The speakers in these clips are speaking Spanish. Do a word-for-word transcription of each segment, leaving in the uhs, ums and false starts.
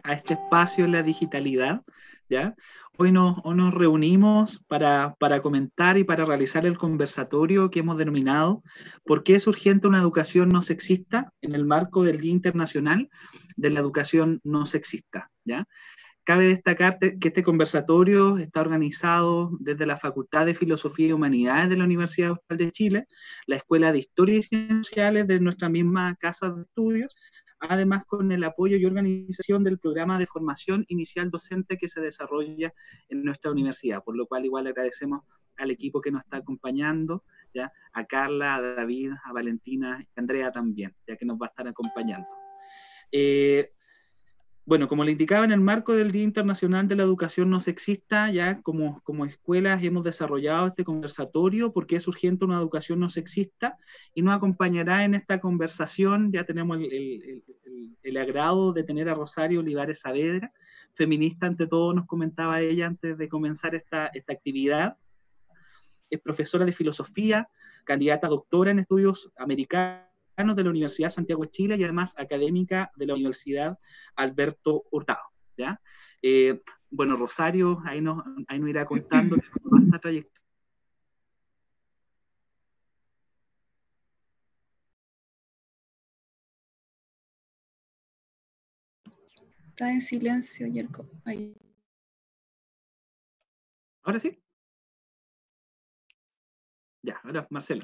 a este espacio en la digitalidad, ¿ya? Hoy nos, hoy nos reunimos para, para comentar y para realizar el conversatorio que hemos denominado ¿Por qué es urgente una educación no sexista? En el marco del Día Internacional de la Educación No Sexista, ¿ya? Cabe destacar que este conversatorio está organizado desde la Facultad de Filosofía y Humanidades de la Universidad Austral de Chile, la Escuela de Historia y Ciencias Sociales de nuestra misma Casa de Estudios, además con el apoyo y organización del programa de formación inicial docente que se desarrolla en nuestra universidad, por lo cual igual agradecemos al equipo que nos está acompañando, ¿ya? A Carla, a David, a Valentina y a Andrea también, ya que nos va a estar acompañando. Eh, Bueno, como le indicaba, en el marco del Día Internacional de la Educación No Sexista, ya como, como escuelas hemos desarrollado este conversatorio porque es urgente una educación no sexista, y nos acompañará en esta conversación, ya tenemos el, el, el, el agrado de tener a Rosario Olivares Saavedra, feminista ante todo, nos comentaba ella antes de comenzar esta, esta actividad. Es profesora de filosofía, candidata a doctora en estudios americanos de la Universidad Santiago de Chile y además académica de la Universidad Alberto Hurtado, ¿ya? Eh, bueno, Rosario, ahí nos, ahí nos irá contando esta trayectoria. Está en silencio, Yerko. Ahí. ¿Ahora sí? Ya, ahora Marcela.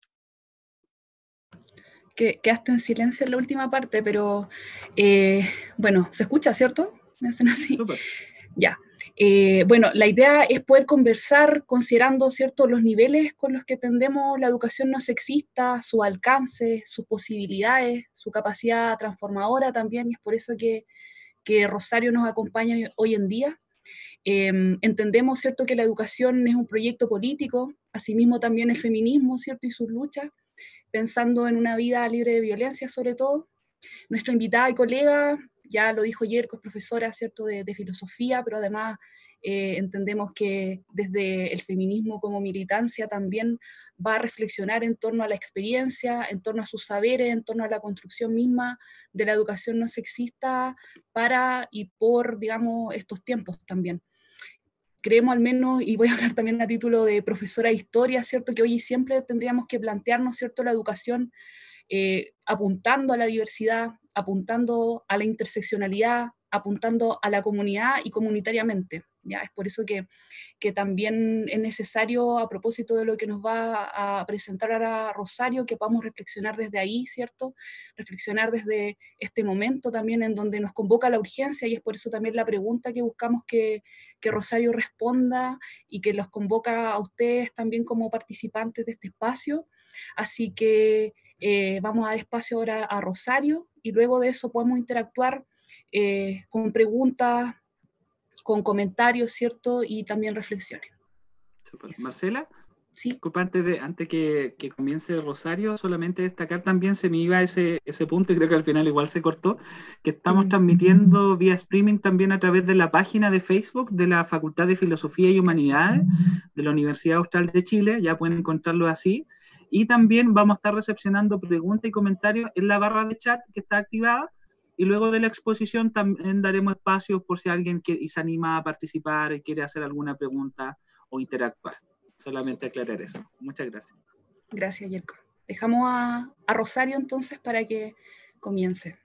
Que, quedaste en silencio en la última parte, pero eh, bueno, ¿se escucha, cierto? ¿Me hacen así? Súper. Ya. Eh, bueno, la idea es poder conversar considerando, ¿cierto?, los niveles con los que entendemos la educación no sexista, su alcance, sus posibilidades, su capacidad transformadora también, y es por eso que, que Rosario nos acompaña hoy en día. Eh, entendemos, ¿cierto?, que la educación es un proyecto político, asimismo también el feminismo, ¿cierto?, y sus luchas, pensando en una vida libre de violencia sobre todo. Nuestra invitada y colega, ya lo dijo Yerko, es profesora, ¿cierto?, de, de filosofía, pero además eh, entendemos que desde el feminismo como militancia también va a reflexionar en torno a la experiencia, en torno a sus saberes, en torno a la construcción misma de la educación no sexista para y por, digamos, estos tiempos también. Creemos al menos, y voy a hablar también a título de profesora de historia, ¿cierto?, que hoy siempre tendríamos que plantearnos, ¿cierto?, la educación eh, apuntando a la diversidad, apuntando a la interseccionalidad, apuntando a la comunidad y comunitariamente. ¿Ya? Es por eso que, que también es necesario, a propósito de lo que nos va a presentar ahora Rosario, que podamos reflexionar desde ahí, ¿cierto? Reflexionar desde este momento también en donde nos convoca la urgencia, y es por eso también la pregunta que buscamos que, que Rosario responda y que los convoca a ustedes también como participantes de este espacio. Así que eh, vamos a dar espacio ahora a Rosario y luego de eso podemos interactuar eh, con preguntas, con comentarios, ¿cierto? Y también reflexiones. Super. Marcela, sí. Disculpa, antes, de, antes que, que comience Rosario, solamente destacar también, se me iba ese, ese punto y creo que al final igual se cortó, que estamos mm. transmitiendo vía streaming también a través de la página de Facebook de la Facultad de Filosofía y Humanidades de la Universidad Austral de Chile, ya pueden encontrarlo así, y también vamos a estar recepcionando preguntas y comentarios en la barra de chat que está activada, y luego de la exposición también daremos espacios por si alguien quiere, y se anima a participar y quiere hacer alguna pregunta o interactuar. Solamente aclarar eso. Muchas gracias. Gracias, Yerko. Dejamos a, a Rosario entonces para que comience.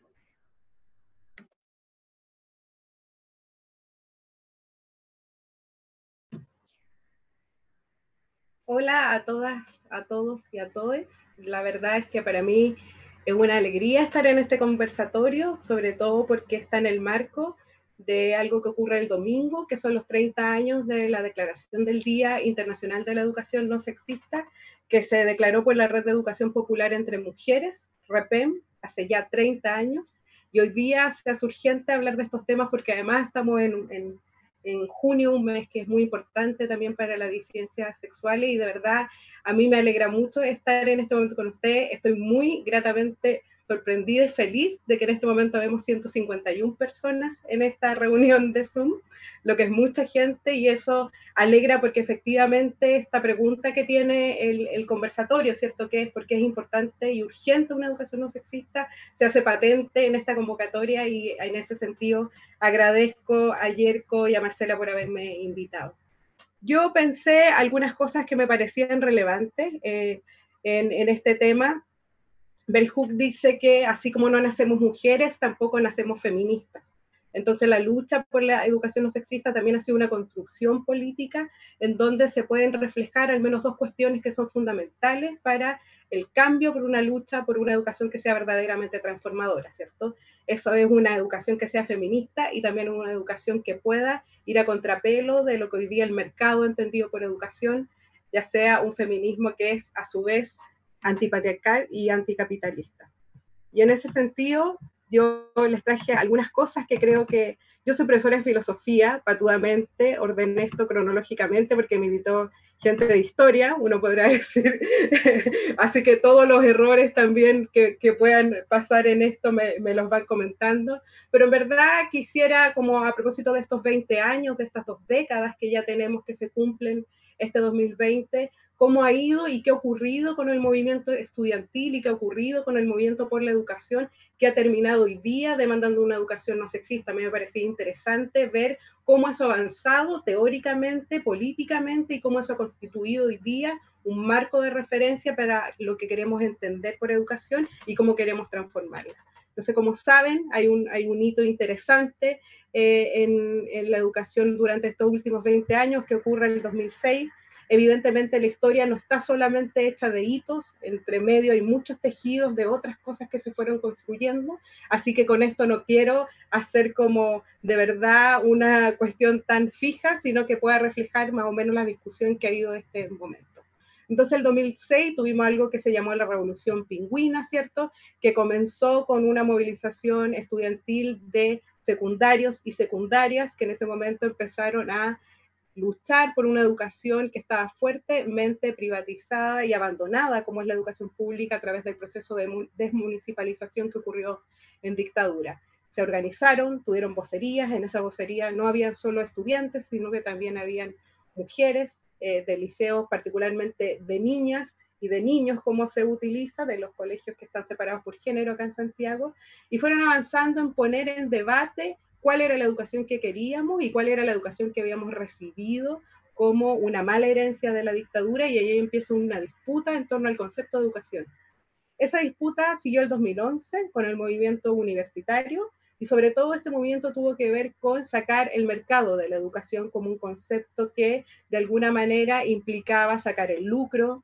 Hola a todas, a todos y a todes. La verdad es que para mí es una alegría estar en este conversatorio, sobre todo porque está en el marco de algo que ocurre el domingo, que son los treinta años de la declaración del Día Internacional de la Educación No Sexista, que se declaró por la Red de Educación Popular entre Mujeres, REPEM, hace ya treinta años, y hoy día se hace urgente hablar de estos temas porque además estamos en, en, en junio, un mes que es muy importante también para las disidencias sexuales, y de verdad a mí me alegra mucho estar en este momento con ustedes. Estoy muy gratamente sorprendida y feliz de que en este momento vemos ciento cincuenta y una personas en esta reunión de Zoom, lo que es mucha gente, y eso alegra porque efectivamente esta pregunta que tiene el, el conversatorio, ¿cierto? Que es porque es importante y urgente una educación no sexista, se hace patente en esta convocatoria, y en ese sentido agradezco a Yerko y a Marcela por haberme invitado. Yo pensé algunas cosas que me parecían relevantes eh, en, en este tema. Bell Hooks dice que así como no nacemos mujeres, tampoco nacemos feministas. Entonces la lucha por la educación no sexista también ha sido una construcción política en donde se pueden reflejar al menos dos cuestiones que son fundamentales para el cambio, por una lucha por una educación que sea verdaderamente transformadora, ¿cierto? Eso es una educación que sea feminista y también una educación que pueda ir a contrapelo de lo que hoy día el mercado ha entendido por educación, ya sea un feminismo que es a su vez antipatriarcal y anticapitalista. Y en ese sentido, yo les traje algunas cosas que creo que... Yo soy profesora de filosofía, patudamente, ordené esto cronológicamente porque me invitó gente de historia, uno podrá decir, así que todos los errores también que, que puedan pasar en esto me, me los van comentando, pero en verdad quisiera, como a propósito de estos veinte años, de estas dos décadas que ya tenemos que se cumplen este dos mil veinte, cómo ha ido y qué ha ocurrido con el movimiento estudiantil y qué ha ocurrido con el movimiento por la educación, que ha terminado hoy día demandando una educación no sexista. A mí me parecía interesante ver cómo eso ha avanzado teóricamente, políticamente, y cómo eso ha constituido hoy día un marco de referencia para lo que queremos entender por educación y cómo queremos transformarla. Entonces, como saben, hay un, hay un hito interesante eh, en, en la educación durante estos últimos veinte años que ocurre en el dos mil seis. Evidentemente la historia no está solamente hecha de hitos, entre medio hay muchos tejidos de otras cosas que se fueron construyendo, así que con esto no quiero hacer como de verdad una cuestión tan fija, sino que pueda reflejar más o menos la discusión que ha habido en este momento. Entonces, el dos mil seis tuvimos algo que se llamó la Revolución Pingüina, ¿cierto? Que comenzó con una movilización estudiantil de secundarios y secundarias que en ese momento empezaron a luchar por una educación que estaba fuertemente privatizada y abandonada, como es la educación pública, a través del proceso de desmunicipalización que ocurrió en dictadura. Se organizaron, tuvieron vocerías, en esa vocería no habían solo estudiantes, sino que también habían mujeres eh, de liceos, particularmente de niñas y de niños, como se utiliza, de los colegios que están separados por género acá en Santiago, y fueron avanzando en poner en debate cuál era la educación que queríamos y cuál era la educación que habíamos recibido como una mala herencia de la dictadura, y ahí empieza una disputa en torno al concepto de educación. Esa disputa siguió el dos mil once con el movimiento universitario, y sobre todo este movimiento tuvo que ver con sacar el mercado de la educación como un concepto que de alguna manera implicaba sacar el lucro,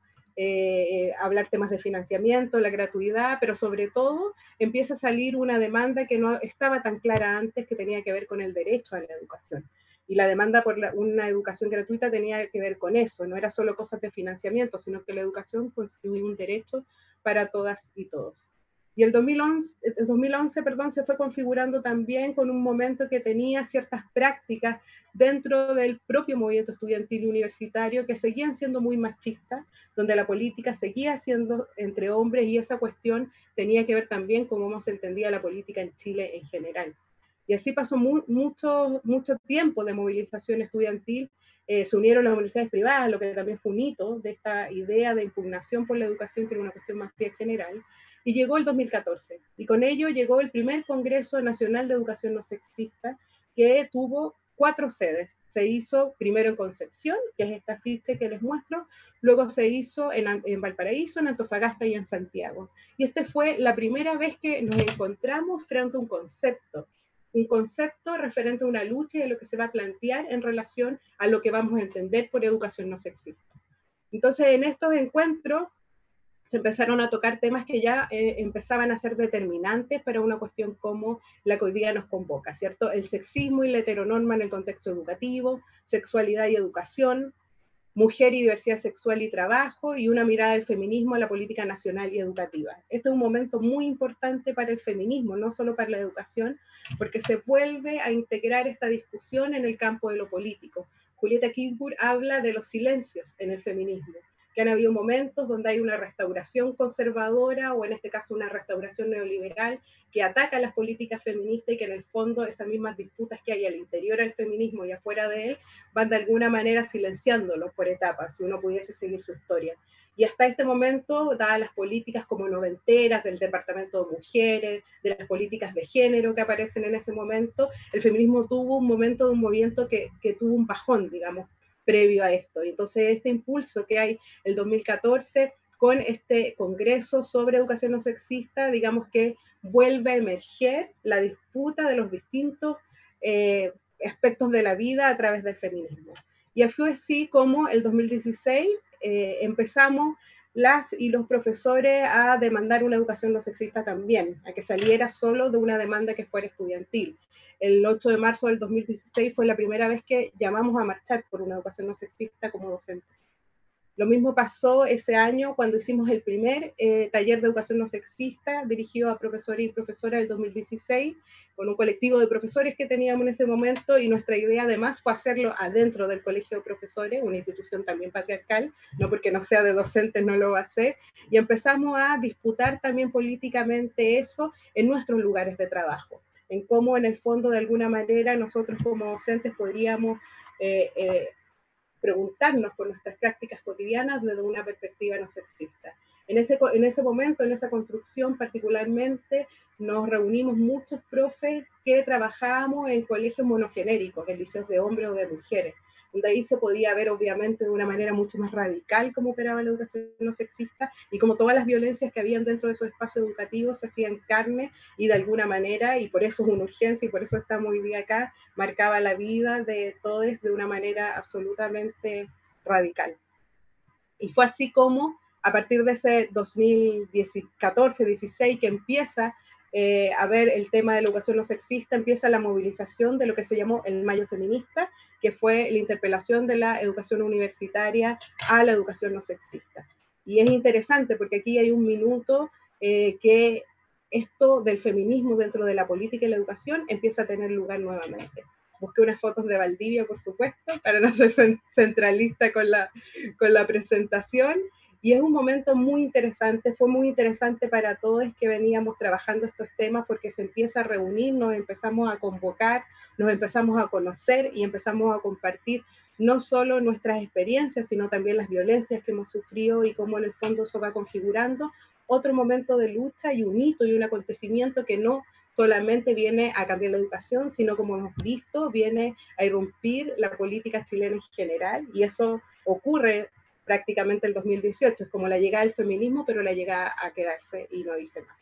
eh, hablar temas de financiamiento, la gratuidad, pero sobre todo empieza a salir una demanda que no estaba tan clara antes, que tenía que ver con el derecho a la educación. Y la demanda por la, una educación gratuita tenía que ver con eso, no era solo cosas de financiamiento, sino que la educación constituía un derecho para todas y todos. Y el dos mil once, el dos mil once perdón, se fue configurando también con un momento que tenía ciertas prácticas dentro del propio movimiento estudiantil y universitario que seguían siendo muy machistas, donde la política seguía siendo entre hombres, y esa cuestión tenía que ver también con cómo se entendía la política en Chile en general. Y así pasó mu mucho, mucho tiempo de movilización estudiantil. Eh, se unieron las universidades privadas, lo que también fue un hito de esta idea de impugnación por la educación, que era una cuestión más bien general. Y llegó el dos mil catorce, y con ello llegó el primer Congreso Nacional de Educación No Sexista, que tuvo cuatro sedes. Se hizo primero en Concepción, que es esta afiche que les muestro, luego se hizo en, en Valparaíso, en Antofagasta y en Santiago. Y esta fue la primera vez que nos encontramos frente a un concepto, un concepto referente a una lucha y a lo que se va a plantear en relación a lo que vamos a entender por educación no sexista. Entonces, en estos encuentros se empezaron a tocar temas que ya eh, empezaban a ser determinantes para una cuestión como la que hoy día nos convoca, ¿cierto? El sexismo y la heteronorma en el contexto educativo, sexualidad y educación, mujer y diversidad sexual y trabajo, y una mirada del feminismo a la política nacional y educativa. Este es un momento muy importante para el feminismo, no solo para la educación, porque se vuelve a integrar esta discusión en el campo de lo político. Julieta Ginsburg habla de los silencios en el feminismo, que han habido momentos donde hay una restauración conservadora, o en este caso una restauración neoliberal, que ataca las políticas feministas y que en el fondo esas mismas disputas que hay al interior del feminismo y afuera de él van de alguna manera silenciándolos por etapas, si uno pudiese seguir su historia. Y hasta este momento, dadas las políticas como noventeras del Departamento de Mujeres, de las políticas de género que aparecen en ese momento, el feminismo tuvo un momento de un movimiento que, que tuvo un bajón, digamos, previo a esto. Y entonces este impulso que hay el dos mil catorce con este congreso sobre educación no sexista, digamos que vuelve a emerger la disputa de los distintos eh, aspectos de la vida a través del feminismo. Y fue así como el dos mil dieciséis eh, empezamos las y los profesores a demandar una educación no sexista también, a que saliera solo de una demanda que fuera estudiantil. El ocho de marzo del dos mil dieciséis fue la primera vez que llamamos a marchar por una educación no sexista como docentes. Lo mismo pasó ese año cuando hicimos el primer eh, taller de educación no sexista dirigido a profesores y profesoras del dos mil dieciséis, con un colectivo de profesores que teníamos en ese momento, y nuestra idea además fue hacerlo adentro del colegio de profesores, una institución también patriarcal, no porque no sea de docentes no lo va a hacer, y empezamos a disputar también políticamente eso en nuestros lugares de trabajo, en cómo en el fondo de alguna manera nosotros como docentes podríamos eh, eh, preguntarnos por nuestras prácticas cotidianas desde una perspectiva no sexista. En ese, en ese momento, en esa construcción particularmente, nos reunimos muchos profes que trabajábamos en colegios monogenéricos, en liceos de hombres o de mujeres, donde ahí se podía ver obviamente de una manera mucho más radical cómo operaba la educación no sexista y cómo todas las violencias que habían dentro de esos espacios educativos se hacían carne y de alguna manera, y por eso es una urgencia y por eso estamos hoy día acá, marcaba la vida de todos de una manera absolutamente radical. Y fue así como a partir de ese dos mil catorce dieciséis que empieza eh, a ver el tema de la educación no sexista, empieza la movilización de lo que se llamó el Mayo Feminista, que fue la interpelación de la educación universitaria a la educación no sexista. Y es interesante porque aquí hay un minuto eh, que esto del feminismo dentro de la política y la educación empieza a tener lugar nuevamente. Busqué unas fotos de Valdivia, por supuesto, para no ser centralista con la, con la presentación, y es un momento muy interesante, fue muy interesante para todos que veníamos trabajando estos temas, porque se empieza a reunir, nos empezamos a convocar, nos empezamos a conocer y empezamos a compartir no solo nuestras experiencias, sino también las violencias que hemos sufrido y cómo en el fondo se va configurando otro momento de lucha y un hito y un acontecimiento que no solamente viene a cambiar la educación, sino como hemos visto, viene a irrumpir la política chilena en general, y eso ocurre prácticamente el dos mil dieciocho, es como la llegada del feminismo, pero la llegada a quedarse y no dice más.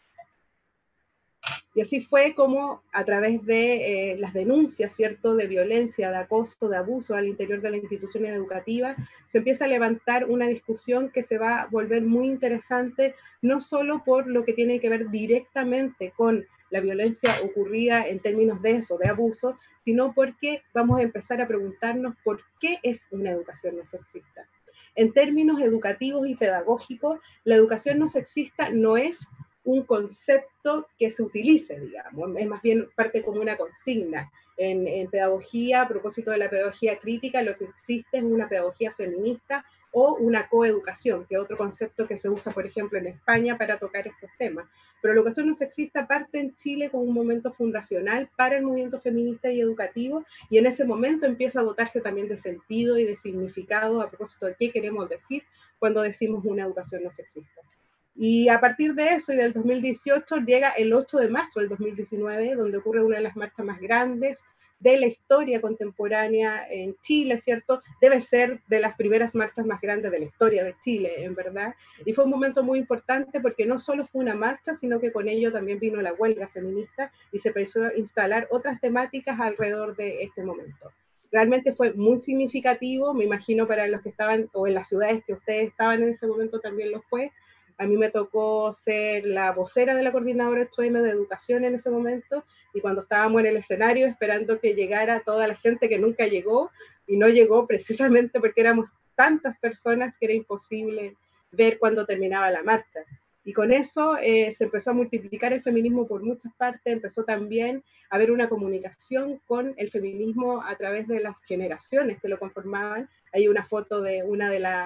Y así fue como a través de eh, las denuncias, ¿cierto?, de violencia, de acoso, de abuso al interior de las instituciones educativas, se empieza a levantar una discusión que se va a volver muy interesante, no solo por lo que tiene que ver directamente con la violencia ocurrida en términos de eso, de abuso, sino porque vamos a empezar a preguntarnos por qué es una educación no sexista. En términos educativos y pedagógicos, la educación no sexista no es un concepto que se utilice, digamos, es más bien parte como una consigna. En, en pedagogía, a propósito de la pedagogía crítica, lo que existe es una pedagogía feminista o una coeducación, que es otro concepto que se usa, por ejemplo, en España para tocar estos temas. Pero la educación no sexista parte en Chile como un momento fundacional para el movimiento feminista y educativo, y en ese momento empieza a dotarse también de sentido y de significado a propósito de qué queremos decir cuando decimos una educación no sexista. Y a partir de eso y del dos mil dieciocho llega el ocho de marzo del dos mil diecinueve, donde ocurre una de las marchas más grandes de la historia contemporánea en Chile, ¿cierto? Debe ser de las primeras marchas más grandes de la historia de Chile, en verdad. Y fue un momento muy importante porque no solo fue una marcha, sino que con ello también vino la huelga feminista y se empezó a instalar otras temáticas alrededor de este momento. Realmente fue muy significativo, me imagino para los que estaban, o en las ciudades que ustedes estaban en ese momento también lo fue. A mí me tocó ser la vocera de la coordinadora ocho eme de educación en ese momento, y cuando estábamos en el escenario esperando que llegara toda la gente que nunca llegó, y no llegó precisamente porque éramos tantas personas que era imposible ver cuando terminaba la marcha. Y con eso eh, se empezó a multiplicar el feminismo por muchas partes, empezó también a haber una comunicación con el feminismo a través de las generaciones que lo conformaban. Hay una foto de una de las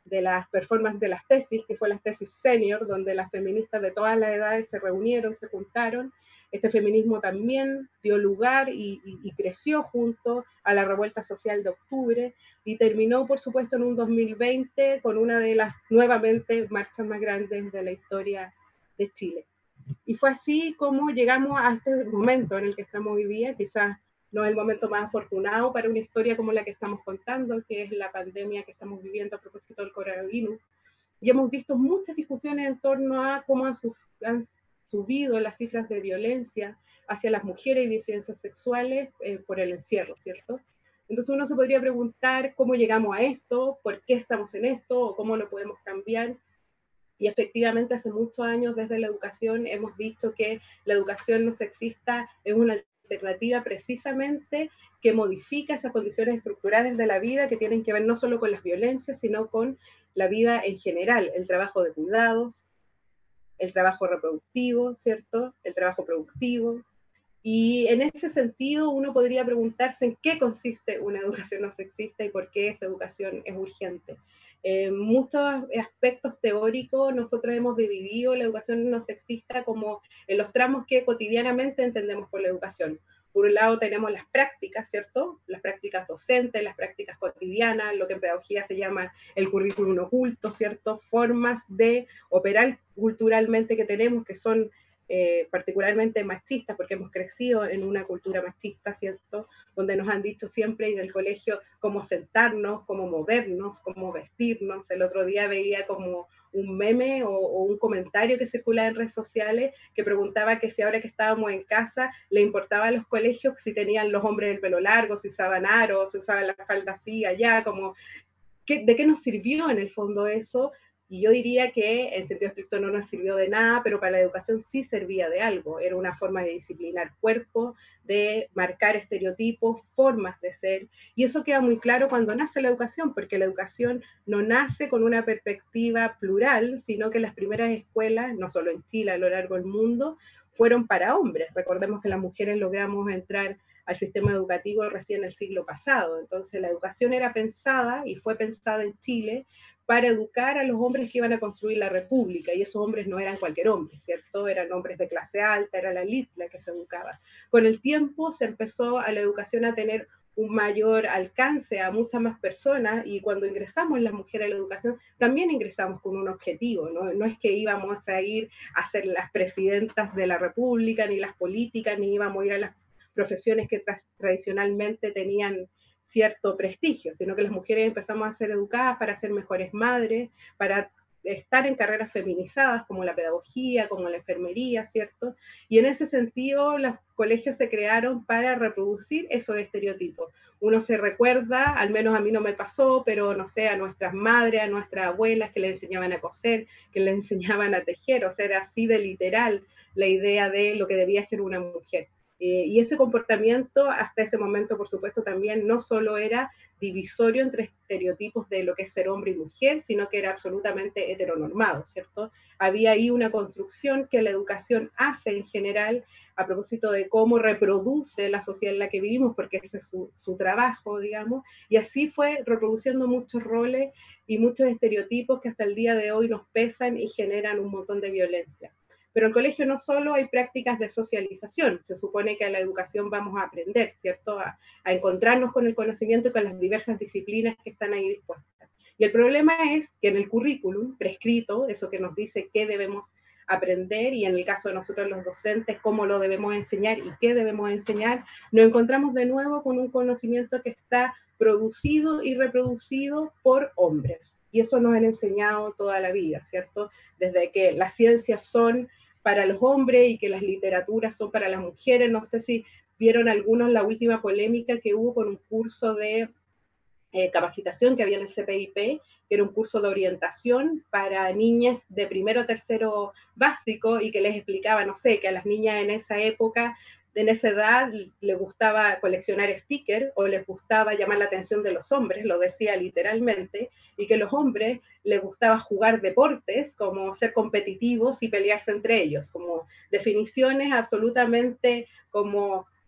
de las performances de las tesis, que fue la tesis senior, donde las feministas de todas las edades se reunieron, se juntaron. Este feminismo también dio lugar y, y, y creció junto a la revuelta social de octubre y terminó, por supuesto, en un dos mil veinte con una de las, nuevamente, marchas más grandes de la historia de Chile. Y fue así como llegamos a este momento en el que estamos hoy día, quizás no es el momento más afortunado para una historia como la que estamos contando, que es la pandemia que estamos viviendo a propósito del coronavirus. Y hemos visto muchas discusiones en torno a cómo han, sub, han subido las cifras de violencia hacia las mujeres y disidencias sexuales eh, por el encierro, ¿cierto? Entonces uno se podría preguntar cómo llegamos a esto, por qué estamos en esto, o cómo lo podemos cambiar. Y efectivamente hace muchos años desde la educación hemos dicho que la educación no sexista es una alternativa precisamente que modifica esas condiciones estructurales de la vida que tienen que ver no solo con las violencias, sino con la vida en general, el trabajo de cuidados, el trabajo reproductivo, ¿cierto? El trabajo productivo. Y en ese sentido uno podría preguntarse en qué consiste una educación no sexista y por qué esa educación es urgente. En eh, muchos aspectos teóricos nosotros hemos dividido la educación no sexista como en los tramos que cotidianamente entendemos por la educación. Por un lado tenemos las prácticas, ¿cierto? Las prácticas docentes, las prácticas cotidianas, lo que en pedagogía se llama el currículum oculto, ¿cierto? Formas de operar culturalmente que tenemos que son Eh, particularmente machistas, porque hemos crecido en una cultura machista, ¿cierto? Donde nos han dicho siempre en el colegio cómo sentarnos, cómo movernos, cómo vestirnos. El otro día veía como un meme o, o un comentario que circulaba en redes sociales que preguntaba que si ahora que estábamos en casa le importaba a los colegios si tenían los hombres el pelo largo, si usaban aros, si usaban la falda así, allá, como ¿qué, ¿de qué nos sirvió en el fondo eso? Y yo diría que en sentido estricto no nos sirvió de nada, pero para la educación sí servía de algo. Era una forma de disciplinar cuerpo, de marcar estereotipos, formas de ser. Y eso queda muy claro cuando nace la educación, porque la educación no nace con una perspectiva plural, sino que las primeras escuelas, no solo en Chile, a lo largo del mundo, fueron para hombres. Recordemos que las mujeres logramos entrar al sistema educativo recién el siglo pasado. Entonces la educación era pensada y fue pensada en Chile para educar a los hombres que iban a construir la república, y esos hombres no eran cualquier hombre, ¿cierto? Eran hombres de clase alta, era la élite la que se educaba. Con el tiempo se empezó a la educación a tener un mayor alcance a muchas más personas, y cuando ingresamos las mujeres a la educación, también ingresamos con un objetivo, ¿no? No es que íbamos a ir a ser las presidentas de la república, ni las políticas, ni íbamos a ir a las profesiones que tra tradicionalmente tenían cierto prestigio, sino que las mujeres empezamos a ser educadas para ser mejores madres, para estar en carreras feminizadas como la pedagogía, como la enfermería, ¿cierto? Y en ese sentido los colegios se crearon para reproducir esos estereotipos. Uno se recuerda, al menos a mí no me pasó, pero no sé, a nuestras madres, a nuestras abuelas que le enseñaban a coser, que le enseñaban a tejer, o sea, era así de literal la idea de lo que debía ser una mujer. Eh, y ese comportamiento hasta ese momento, por supuesto, también no solo era divisorio entre estereotipos de lo que es ser hombre y mujer, sino que era absolutamente heteronormado, ¿cierto? Había ahí una construcción que la educación hace en general a propósito de cómo reproduce la sociedad en la que vivimos, porque ese es su, su trabajo, digamos, y así fue reproduciendo muchos roles y muchos estereotipos que hasta el día de hoy nos pesan y generan un montón de violencia. Pero en el colegio no solo hay prácticas de socialización, se supone que a la educación vamos a aprender, ¿cierto? A, a encontrarnos con el conocimiento y con las diversas disciplinas que están ahí dispuestas. Y el problema es que en el currículum prescrito, eso que nos dice qué debemos aprender, y en el caso de nosotros los docentes, cómo lo debemos enseñar y qué debemos enseñar, nos encontramos de nuevo con un conocimiento que está producido y reproducido por hombres. Y eso nos han enseñado toda la vida, ¿cierto? Desde que las ciencias son para los hombres y que las literaturas son para las mujeres. No sé si vieron algunos la última polémica que hubo con un curso de eh, capacitación que había en el C P I P, que era un curso de orientación para niñas de primero a tercero básico y que les explicaba, no sé, que a las niñas en esa época, en esa edad, les gustaba coleccionar stickers o les gustaba llamar la atención de los hombres, lo decía literalmente, y que a los hombres les gustaba jugar deportes, como ser competitivos y pelearse entre ellos, como definiciones absolutamente como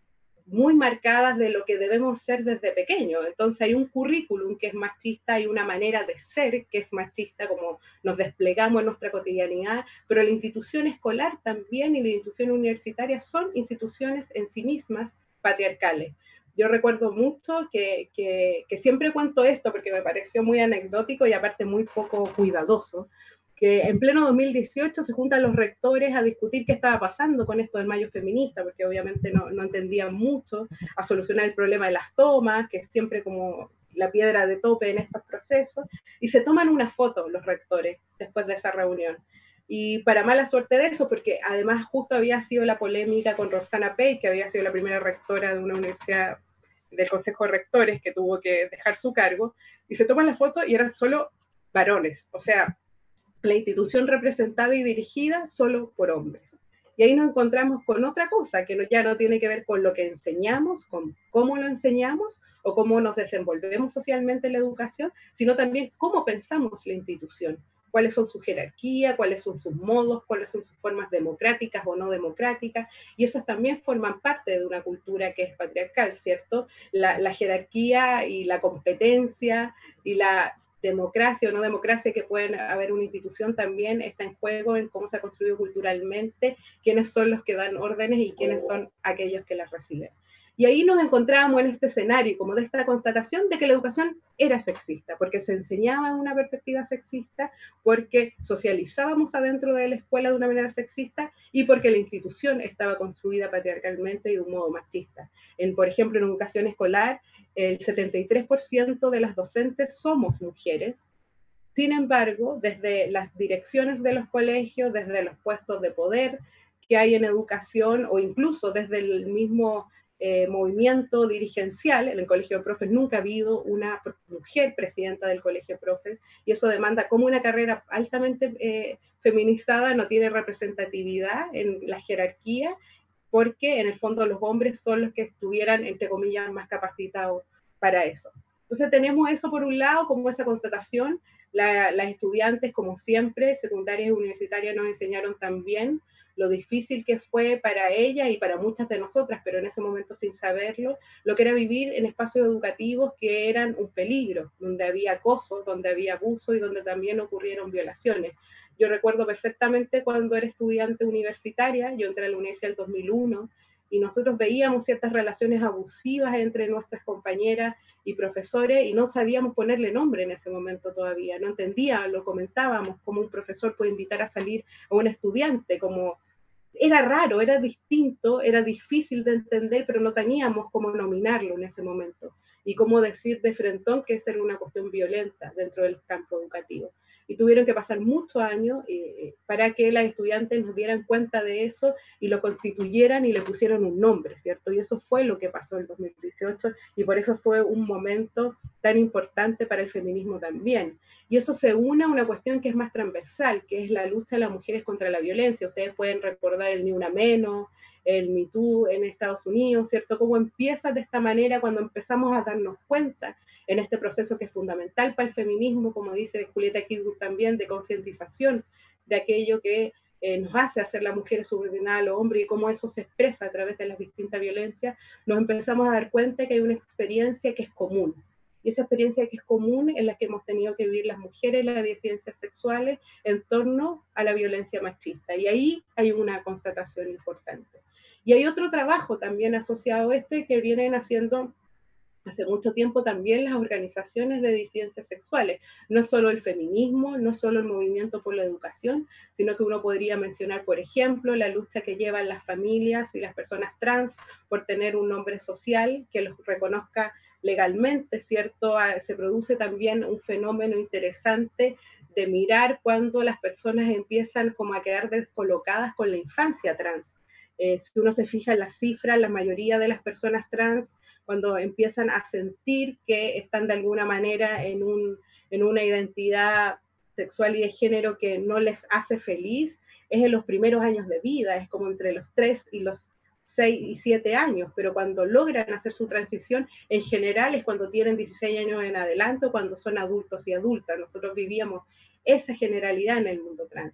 muy marcadas de lo que debemos ser desde pequeño. Entonces hay un currículum que es machista, hay una manera de ser que es machista, como nos desplegamos en nuestra cotidianidad, pero la institución escolar también y la institución universitaria son instituciones en sí mismas patriarcales. Yo recuerdo mucho que, que, que siempre cuento esto porque me pareció muy anecdótico y aparte muy poco cuidadoso, que en pleno dos mil dieciocho se juntan los rectores a discutir qué estaba pasando con esto del mayo feminista, porque obviamente no, no entendían mucho, a solucionar el problema de las tomas, que es siempre como la piedra de tope en estos procesos, y se toman una foto los rectores después de esa reunión. Y para mala suerte de eso, porque además justo había sido la polémica con Roxana Pei, que había sido la primera rectora de una universidad del Consejo de Rectores, que tuvo que dejar su cargo, y se toman la foto y eran solo varones, o sea, la institución representada y dirigida solo por hombres. Y ahí nos encontramos con otra cosa, que no, ya no tiene que ver con lo que enseñamos, con cómo lo enseñamos, o cómo nos desenvolvemos socialmente en la educación, sino también cómo pensamos la institución, cuáles son su jerarquía, cuáles son sus modos, cuáles son sus formas democráticas o no democráticas, y esas también forman parte de una cultura que es patriarcal, ¿cierto? La, la jerarquía y la competencia y la democracia o no democracia que pueden haber una institución también está en juego en cómo se ha construido culturalmente, quiénes son los que dan órdenes y quiénes son aquellos que las reciben. Y ahí nos encontrábamos en este escenario, como de esta constatación de que la educación era sexista, porque se enseñaba de una perspectiva sexista, porque socializábamos adentro de la escuela de una manera sexista y porque la institución estaba construida patriarcalmente y de un modo machista. En, por ejemplo, en educación escolar, el setenta y tres por ciento de las docentes somos mujeres. Sin embargo, desde las direcciones de los colegios, desde los puestos de poder que hay en educación, o incluso desde el mismo eh, movimiento dirigencial, en el Colegio de Profes nunca ha habido una mujer presidenta del Colegio de Profes, y eso demanda como una carrera altamente eh, feminizada no tiene representatividad en la jerarquía, porque en el fondo los hombres son los que estuvieran, entre comillas, más capacitados para eso. Entonces tenemos eso por un lado, como esa constatación. La, las estudiantes, como siempre, secundarias y universitarias, nos enseñaron también lo difícil que fue para ella y para muchas de nosotras, pero en ese momento sin saberlo, lo que era vivir en espacios educativos que eran un peligro, donde había acoso, donde había abuso y donde también ocurrieron violaciones. Yo recuerdo perfectamente cuando era estudiante universitaria, yo entré a la universidad en el dos mil uno, y nosotros veíamos ciertas relaciones abusivas entre nuestras compañeras y profesores y no sabíamos ponerle nombre en ese momento todavía, no entendía, lo comentábamos, cómo un profesor puede invitar a salir a un estudiante, como era raro, era distinto, era difícil de entender, pero no teníamos cómo nominarlo en ese momento y cómo decir de frentón que esa era una cuestión violenta dentro del campo educativo. Y tuvieron que pasar muchos años eh, para que las estudiantes nos dieran cuenta de eso y lo constituyeran y le pusieron un nombre, ¿cierto? Y eso fue lo que pasó en dos mil dieciocho y por eso fue un momento tan importante para el feminismo también. Y eso se une a una cuestión que es más transversal, que es la lucha de las mujeres contra la violencia. Ustedes pueden recordar el Ni Una Menos, el Me Too en Estados Unidos, ¿cierto? Cómo empieza de esta manera cuando empezamos a darnos cuenta en este proceso que es fundamental para el feminismo, como dice Julieta Kirchhoff también, de concientización de aquello que eh, nos hace hacer las mujeres subordinadas a los hombres y cómo eso se expresa a través de las distintas violencias, nos empezamos a dar cuenta que hay una experiencia que es común. Y esa experiencia que es común es la que hemos tenido que vivir las mujeres, las disidencias sexuales, en torno a la violencia machista. Y ahí hay una constatación importante. Y hay otro trabajo también asociado a este que vienen haciendo hace mucho tiempo también las organizaciones de disidencias sexuales, no solo el feminismo, no solo el movimiento por la educación, sino que uno podría mencionar, por ejemplo, la lucha que llevan las familias y las personas trans por tener un nombre social que los reconozca legalmente, ¿cierto? Se produce también un fenómeno interesante de mirar cuando las personas empiezan como a quedar descolocadas con la infancia trans. Eh, si uno se fija en las cifras, la mayoría de las personas trans cuando empiezan a sentir que están de alguna manera en, un, en una identidad sexual y de género que no les hace feliz, es en los primeros años de vida, es como entre los tres y los seis y siete años, pero cuando logran hacer su transición, en general es cuando tienen dieciséis años en adelante o cuando son adultos y adultas. Nosotros vivíamos esa generalidad en el mundo trans.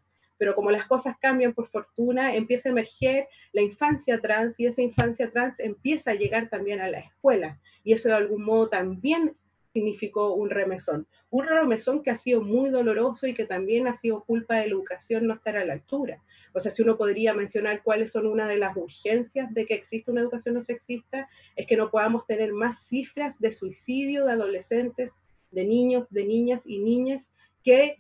pero como las cosas cambian, por fortuna, empieza a emerger la infancia trans, y esa infancia trans empieza a llegar también a la escuela, y eso de algún modo también significó un remesón, un remesón que ha sido muy doloroso y que también ha sido culpa de la educación no estar a la altura. O sea, si uno podría mencionar cuáles son una de las urgencias de que exista una educación no sexista, es que no podamos tener más cifras de suicidio de adolescentes, de niños, de niñas y niñas que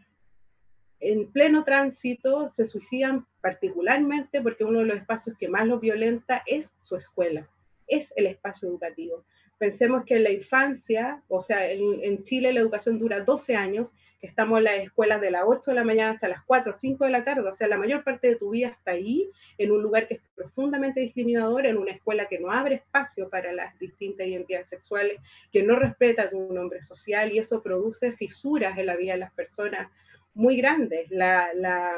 en pleno tránsito se suicidan, particularmente porque uno de los espacios que más los violenta es su escuela, es el espacio educativo. Pensemos que en la infancia, o sea, en, en Chile la educación dura doce años, que estamos en las escuelas de las ocho de la mañana hasta las cuatro o cinco de la tarde, o sea, la mayor parte de tu vida está ahí, en un lugar que es profundamente discriminador, en una escuela que no abre espacio para las distintas identidades sexuales, que no respeta tu nombre social, y eso produce fisuras en la vida de las personas muy grandes. La, la,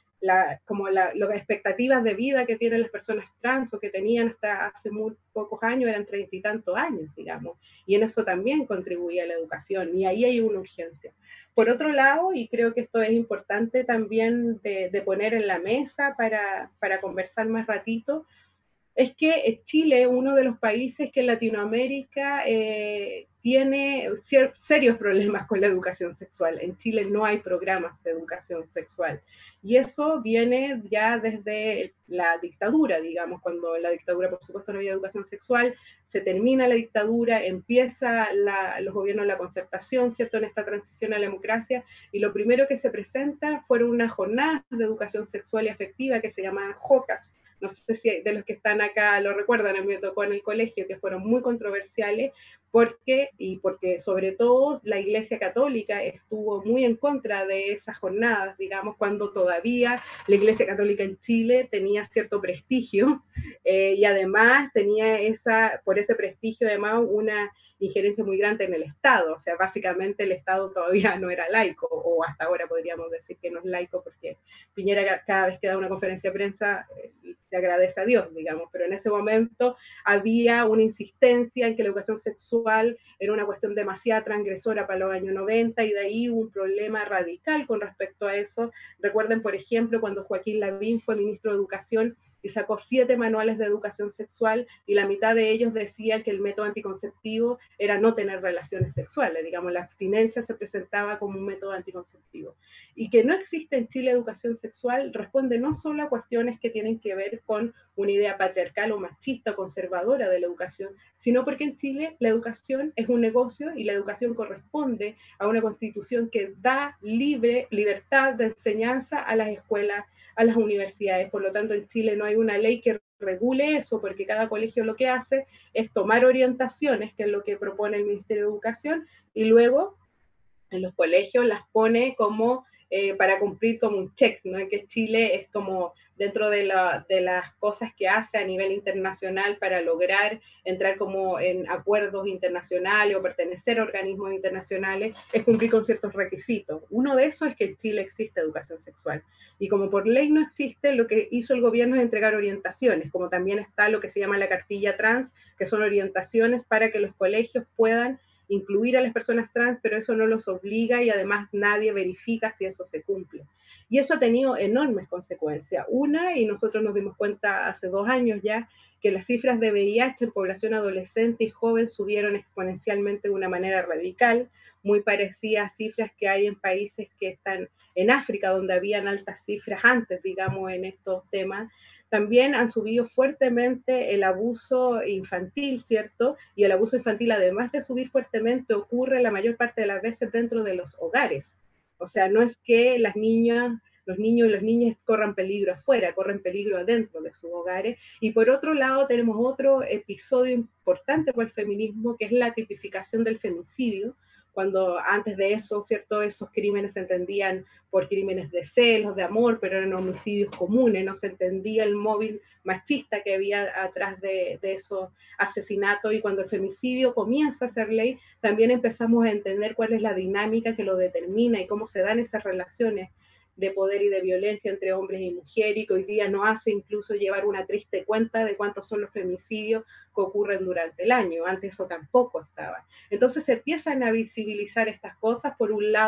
la, como la, las expectativas de vida que tienen las personas trans o que tenían hasta hace muy pocos años eran treinta y tantos años, digamos, y en eso también contribuía la educación, y ahí hay una urgencia. Por otro lado, y creo que esto es importante también de, de poner en la mesa para, para conversar más ratito, es que Chile es uno de los países que en Latinoamérica eh, tiene serios problemas con la educación sexual. En Chile no hay programas de educación sexual. Y eso viene ya desde la dictadura, digamos, cuando en la dictadura, por supuesto, no había educación sexual, se termina la dictadura, empieza la, los gobiernos de la concertación, ¿cierto?, en esta transición a la democracia, y lo primero que se presenta fueron unas jornadas de educación sexual y afectiva que se llamaban JOCAS. No sé si de los que están acá lo recuerdan, a mí me tocó en el colegio, que fueron muy controversiales, porque, y porque sobre todo la Iglesia Católica estuvo muy en contra de esas jornadas, digamos, cuando todavía la Iglesia Católica en Chile tenía cierto prestigio, eh, y además tenía esa, por ese prestigio además una injerencia muy grande en el Estado, o sea, básicamente el Estado todavía no era laico, o hasta ahora podríamos decir que no es laico, porque Piñera cada vez que da una conferencia de prensa eh, se agradece a Dios, digamos, pero en ese momento había una insistencia en que la educación sexual era una cuestión demasiado transgresora para los años noventa, y de ahí hubo un problema radical con respecto a eso. Recuerden, por ejemplo, cuando Joaquín Lavín fue ministro de Educación y sacó siete manuales de educación sexual, y la mitad de ellos decía que el método anticonceptivo era no tener relaciones sexuales, digamos, la abstinencia se presentaba como un método anticonceptivo. Y que no existe en Chile educación sexual responde no solo a cuestiones que tienen que ver con una idea patriarcal o machista o conservadora de la educación, sino porque en Chile la educación es un negocio, y la educación corresponde a una constitución que da libre libertad de enseñanza a las escuelas, a las universidades. Por lo tanto, en Chile no hay una ley que regule eso, porque cada colegio lo que hace es tomar orientaciones, que es lo que propone el Ministerio de Educación, y luego en los colegios las pone como eh, para cumplir como un check, ¿no? Que Chile es como dentro de, la, de las cosas que hace a nivel internacional para lograr entrar como en acuerdos internacionales o pertenecer a organismos internacionales, es cumplir con ciertos requisitos. Uno de esos es que en Chile existe educación sexual. Y como por ley no existe, lo que hizo el gobierno es entregar orientaciones, como también está lo que se llama la cartilla trans, que son orientaciones para que los colegios puedan incluir a las personas trans, pero eso no los obliga, y además nadie verifica si eso se cumple. Y eso ha tenido enormes consecuencias. Una, y nosotros nos dimos cuenta hace dos años ya, que las cifras de V I H en población adolescente y joven subieron exponencialmente de una manera radical, muy parecida a cifras que hay en países que están en África, donde habían altas cifras antes, digamos, en estos temas. También han subido fuertemente el abuso infantil, ¿cierto? Y el abuso infantil, además de subir fuertemente, ocurre la mayor parte de las veces dentro de los hogares. O sea, no es que las niñas, los niños y las niñas corran peligro afuera, corren peligro adentro de sus hogares. Y por otro lado, tenemos otro episodio importante por el feminismo, que es la tipificación del femicidio, cuando antes de eso, ¿cierto?, esos crímenes se entendían por crímenes de celos, de amor, pero eran homicidios comunes, no se entendía el móvil machista que había atrás de, de esos asesinatos, y cuando el femicidio comienza a ser ley, también empezamos a entender cuál es la dinámica que lo determina y cómo se dan esas relaciones de poder y de violencia entre hombres y mujeres, y que hoy día nos hace incluso llevar una triste cuenta de cuántos son los femicidios que ocurren durante el año. Antes eso tampoco estaba. Entonces se empiezan a visibilizar estas cosas, por un lado,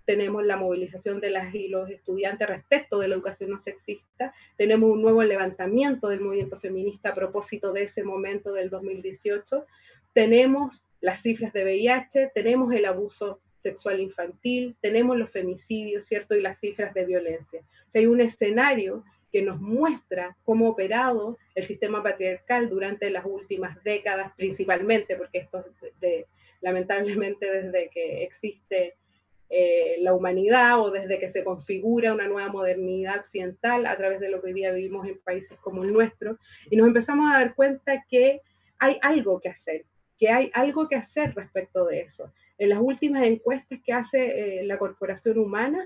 tenemos la movilización de las y los estudiantes respecto de la educación no sexista, tenemos un nuevo levantamiento del movimiento feminista a propósito de ese momento del dos mil dieciocho, tenemos las cifras de V I H, tenemos el abuso sexual infantil, tenemos los femicidios, ¿cierto? Y las cifras de violencia. O sea, hay un escenario que nos muestra cómo ha operado el sistema patriarcal durante las últimas décadas, principalmente, porque esto de, de, lamentablemente desde que existe eh, la humanidad o desde que se configura una nueva modernidad occidental a través de lo que hoy día vivimos en países como el nuestro, y nos empezamos a dar cuenta que hay algo que hacer, que hay algo que hacer respecto de eso. En las últimas encuestas que hace eh, la Corporación Humana,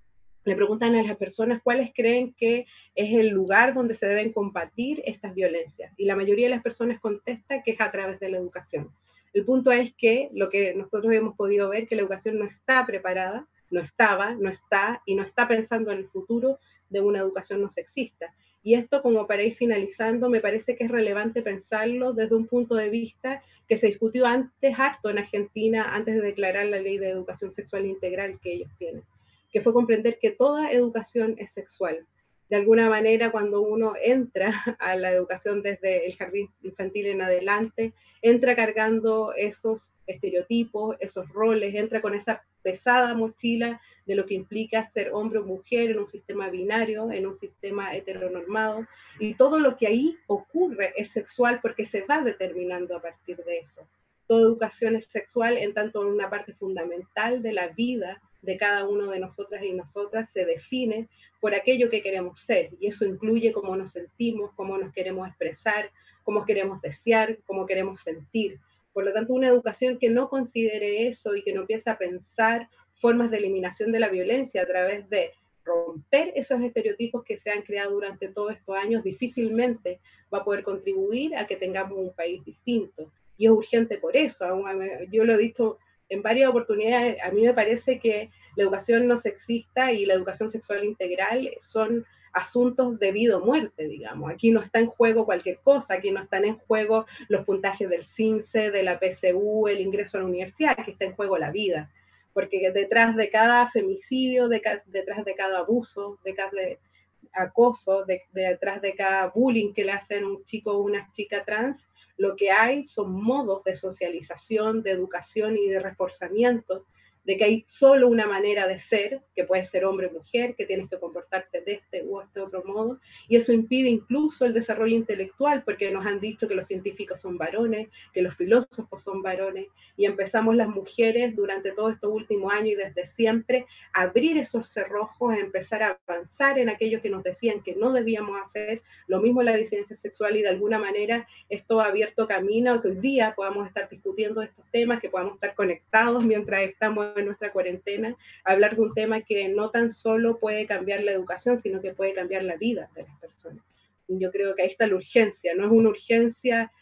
le preguntan a las personas cuáles creen que es el lugar donde se deben combatir estas violencias. Y la mayoría de las personas contesta que es a través de la educación. El punto es que lo que nosotros hemos podido ver, que la educación no está preparada, no estaba, no está, y no está pensando en el futuro de una educación no sexista. Y esto, como para ir finalizando, me parece que es relevante pensarlo desde un punto de vista que se discutió antes harto en Argentina, antes de declarar la ley de educación sexual integral que ellos tienen, que fue comprender que toda educación es sexual. De alguna manera, cuando uno entra a la educación desde el jardín infantil en adelante, entra cargando esos estereotipos, esos roles, entra con esa pesada mochila de lo que implica ser hombre o mujer en un sistema binario, en un sistema heteronormado, y todo lo que ahí ocurre es sexual porque se va determinando a partir de eso. Toda educación es sexual en tanto una parte fundamental de la vida de cada uno de nosotras y nosotras se define por aquello que queremos ser, y eso incluye cómo nos sentimos, cómo nos queremos expresar, cómo queremos desear, cómo queremos sentir. Por lo tanto, una educación que no considere eso y que no empiece a pensar formas de eliminación de la violencia a través de romper esos estereotipos que se han creado durante todos estos años, difícilmente va a poder contribuir a que tengamos un país distinto. Y es urgente por eso. Yo lo he dicho en varias oportunidades, a mí me parece que la educación no sexista y la educación sexual integral son asuntos de vida o muerte, digamos. Aquí no está en juego cualquier cosa, aquí no están en juego los puntajes del CINCE, de la P S U, el ingreso a la universidad, aquí está en juego la vida. Porque detrás de cada femicidio, de ca detrás de cada abuso, de cada de acoso, de, de detrás de cada bullying que le hacen a un chico o una chica trans, lo que hay son modos de socialización, de educación y de reforzamiento, de que hay solo una manera de ser, que puede ser hombre o mujer, que tienes que comportarte de este u este otro modo, y eso impide incluso el desarrollo intelectual, porque nos han dicho que los científicos son varones, que los filósofos son varones, y empezamos las mujeres durante todos estos últimos años y desde siempre a abrir esos cerrojos, a empezar a avanzar en aquello que nos decían que no debíamos hacer, lo mismo la disidencia sexual, y de alguna manera esto ha abierto camino a que hoy día podamos estar discutiendo estos temas, que podamos estar conectados mientras estamos en nuestra cuarentena, hablar de un tema que no tan solo puede cambiar la educación, sino que puede cambiar la vida de las personas. Yo creo que ahí está la urgencia, no es una urgencia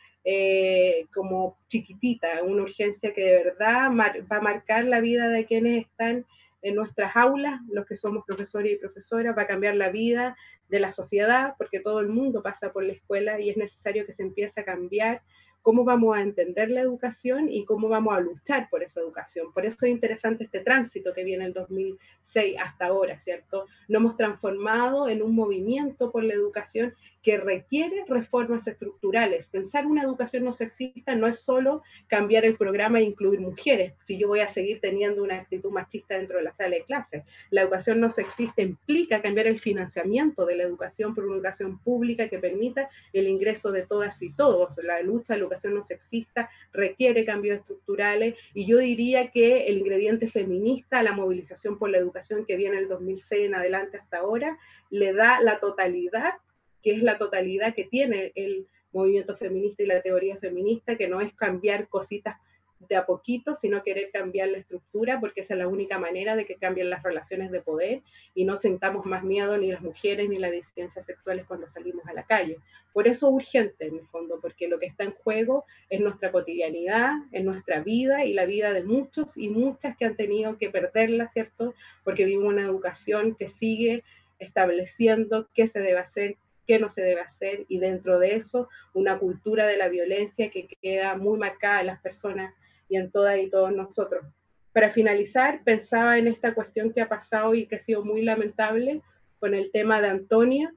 eh, como chiquitita, una urgencia que de verdad mar va a marcar la vida de quienes están en nuestras aulas, los que somos profesores y profesoras, va a cambiar la vida de la sociedad, porque todo el mundo pasa por la escuela y es necesario que se empiece a cambiar cómo vamos a entender la educación y cómo vamos a luchar por esa educación. Por eso es interesante este tránsito que viene el dos mil seis hasta ahora, ¿cierto? Nos hemos transformado en un movimiento por la educación que requiere reformas estructurales. Pensar una educación no sexista no es solo cambiar el programa e incluir mujeres, si yo voy a seguir teniendo una actitud machista dentro de la sala de clases. La educación no sexista implica cambiar el financiamiento de la educación por una educación pública que permita el ingreso de todas y todos. La lucha de la educación no sexista requiere cambios estructurales, y yo diría que el ingrediente feminista, la movilización por la educación que viene el dos mil seis en adelante hasta ahora, le da la totalidad, que es la totalidad que tiene el movimiento feminista y la teoría feminista, que no es cambiar cositas de a poquito, sino querer cambiar la estructura, porque esa es la única manera de que cambien las relaciones de poder y no sintamos más miedo ni las mujeres ni las disidencias sexuales cuando salimos a la calle. Por eso es urgente, en el fondo, porque lo que está en juego es nuestra cotidianidad, es nuestra vida y la vida de muchos y muchas que han tenido que perderla, ¿cierto? Porque vivimos una educación que sigue estableciendo qué se debe hacer, qué no se debe hacer, y dentro de eso una cultura de la violencia que queda muy marcada en las personas y en todas y todos nosotros. para finalizar, pensaba en esta cuestión que ha pasado y que ha sido muy lamentable con el tema de Antonia,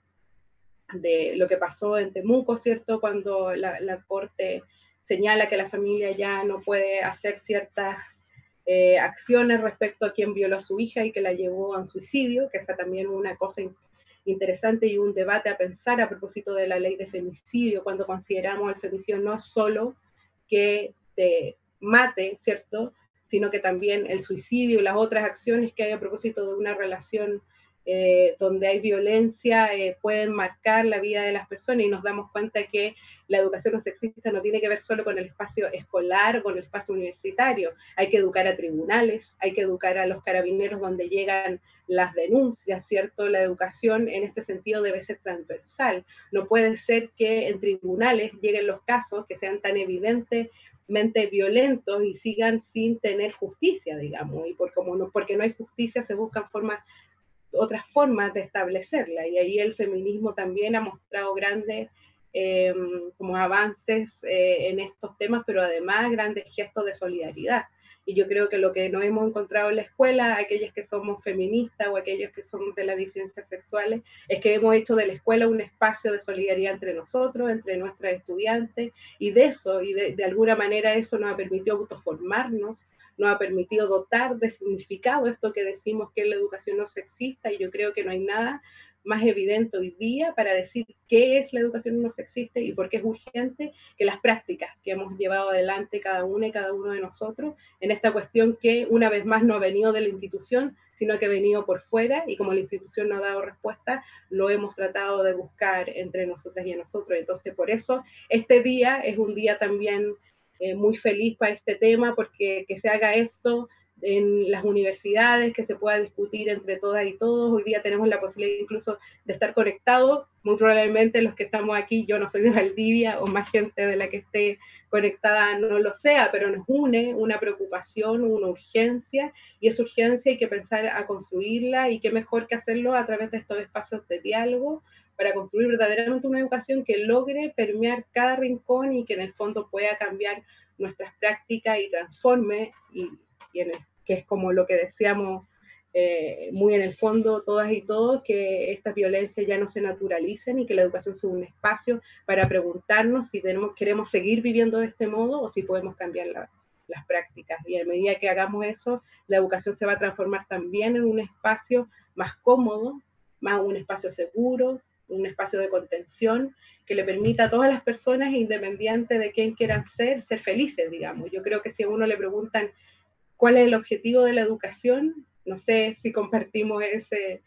de lo que pasó en Temuco, ¿cierto? Cuando la, la corte señala que la familia ya no puede hacer ciertas eh, acciones respecto a quien violó a su hija y que la llevó a un suicidio, que esa también es una cosa interesante y un debate a pensar a propósito de la ley de femicidio, cuando consideramos el femicidio no solo que te mate, ¿cierto?, sino que también el suicidio y las otras acciones que hay a propósito de una relación eh, donde hay violencia eh, pueden marcar la vida de las personas, y nos damos cuenta que la educación no sexista no tiene que ver solo con el espacio escolar o con el espacio universitario. Hay que educar a tribunales, hay que educar a los carabineros donde llegan las denuncias, ¿cierto? La educación en este sentido debe ser transversal. No puede ser que en tribunales lleguen los casos que sean tan evidentemente violentos y sigan sin tener justicia, digamos, y por como no, porque no hay justicia se buscan formas, otras formas de establecerla, y ahí el feminismo también ha mostrado grandes eh, como avances eh, en estos temas, pero además grandes gestos de solidaridad. Y yo creo que lo que nos hemos encontrado en la escuela, aquellas que somos feministas o aquellos que somos de las disidencias sexuales, es que hemos hecho de la escuela un espacio de solidaridad entre nosotros, entre nuestras estudiantes, y de eso, y de, de alguna manera eso nos ha permitido autoformarnos, nos ha permitido dotar de significado esto que decimos que es la educación no sexista, y yo creo que no hay nada más evidente hoy día para decir qué es la educación no sexista y por qué es urgente que las prácticas que hemos llevado adelante cada una y cada uno de nosotros en esta cuestión que una vez más no ha venido de la institución, sino que ha venido por fuera, y como la institución no ha dado respuesta, lo hemos tratado de buscar entre nosotras y en nosotros. Entonces, por eso este día es un día también eh, muy feliz para este tema, porque que se haga esto en las universidades, que se pueda discutir entre todas y todos. Hoy día tenemos la posibilidad incluso de estar conectados, muy probablemente los que estamos aquí, yo no soy de Valdivia, o más gente de la que esté conectada no lo sea, pero nos une una preocupación, una urgencia, y esa urgencia hay que pensar a construirla, y qué mejor que hacerlo a través de estos espacios de diálogo, para construir verdaderamente una educación que logre permear cada rincón y que en el fondo pueda cambiar nuestras prácticas y transforme, y, y en el, que es como lo que deseamos eh, muy en el fondo todas y todos, que estas violencias ya no se naturalicen y que la educación sea un espacio para preguntarnos si tenemos, queremos seguir viviendo de este modo o si podemos cambiar la, las prácticas. Y a medida que hagamos eso, la educación se va a transformar también en un espacio más cómodo, más un espacio seguro, un espacio de contención que le permita a todas las personas, independiente de quién quieran ser, ser felices, digamos. Yo creo que si a uno le preguntan cuál es el objetivo de la educación, no sé si compartimos ese,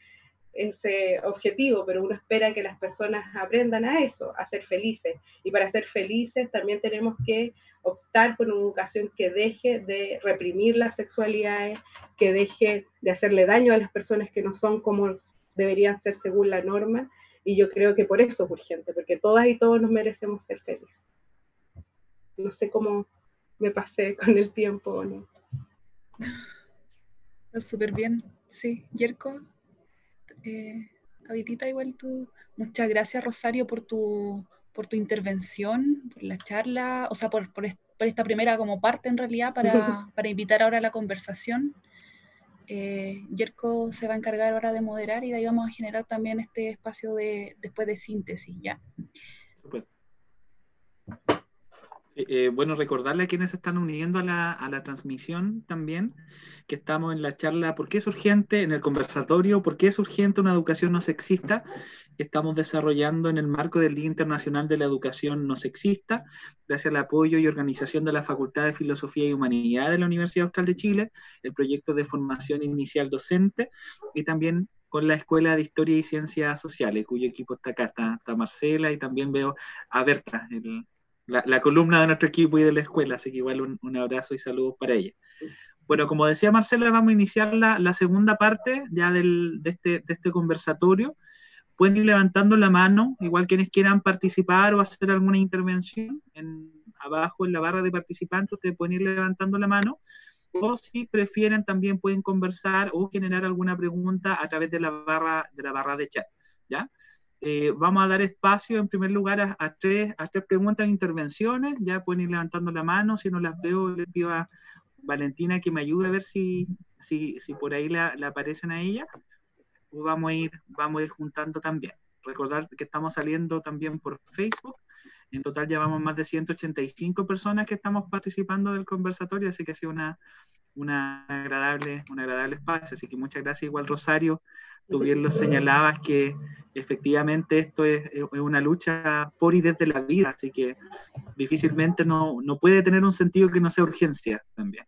ese objetivo, pero uno espera que las personas aprendan a eso, a ser felices. Y para ser felices también tenemos que optar por una educación que deje de reprimir las sexualidades, que deje de hacerle daño a las personas que no son como deberían ser según la norma. Y yo creo que por eso es urgente, porque todas y todos nos merecemos ser felices. No sé cómo me pasé con el tiempo o no. Súper bien, sí. Yerko, eh, habilita igual tú. Muchas gracias, Rosario, por tu, por tu intervención, por la charla, o sea, por, por, por esta primera como parte en realidad para, para invitar ahora a la conversación. Eh, Yerko se va a encargar ahora de moderar y de ahí vamos a generar también este espacio de después de síntesis, ¿ya? Super. Eh, bueno, recordarle a quienes se están uniendo a la, a la transmisión también que estamos en la charla ¿Por qué es urgente? En el conversatorio ¿Por qué es urgente una educación no sexista? Que estamos desarrollando en el marco del Día Internacional de la Educación No Sexista, gracias al apoyo y organización de la Facultad de Filosofía y Humanidad de la Universidad Austral de Chile, el proyecto de formación inicial docente, y también con la Escuela de Historia y Ciencias Sociales, cuyo equipo está acá, está, está Marcela, y también veo a Berta, el, la, la columna de nuestro equipo y de la escuela, así que igual un, un abrazo y saludos para ella. Bueno, como decía Marcela, vamos a iniciar la, la segunda parte ya del, de, este, de este conversatorio. Pueden ir levantando la mano, igual quienes quieran participar o hacer alguna intervención, en, abajo en la barra de participantes ustedes pueden ir levantando la mano, o si prefieren también pueden conversar o generar alguna pregunta a través de la barra de, la barra de chat, ¿ya? Eh, vamos a dar espacio en primer lugar a, a, tres, a tres preguntas e intervenciones, ya pueden ir levantando la mano, si no las veo les pido a Valentina que me ayude a ver si, si, si por ahí la, la aparecen a ella, pues vamos a ir, vamos a ir juntando también. Recordar que estamos saliendo también por Facebook. En total llevamos más de ciento ochenta y cinco personas que estamos participando del conversatorio, así que ha sido una, una agradable, un agradable espacio. Así que muchas gracias. Igual, Rosario, tú bien lo señalabas que efectivamente esto es, es una lucha por y desde la vida, así que difícilmente no, no puede tener un sentido que no sea urgencia también.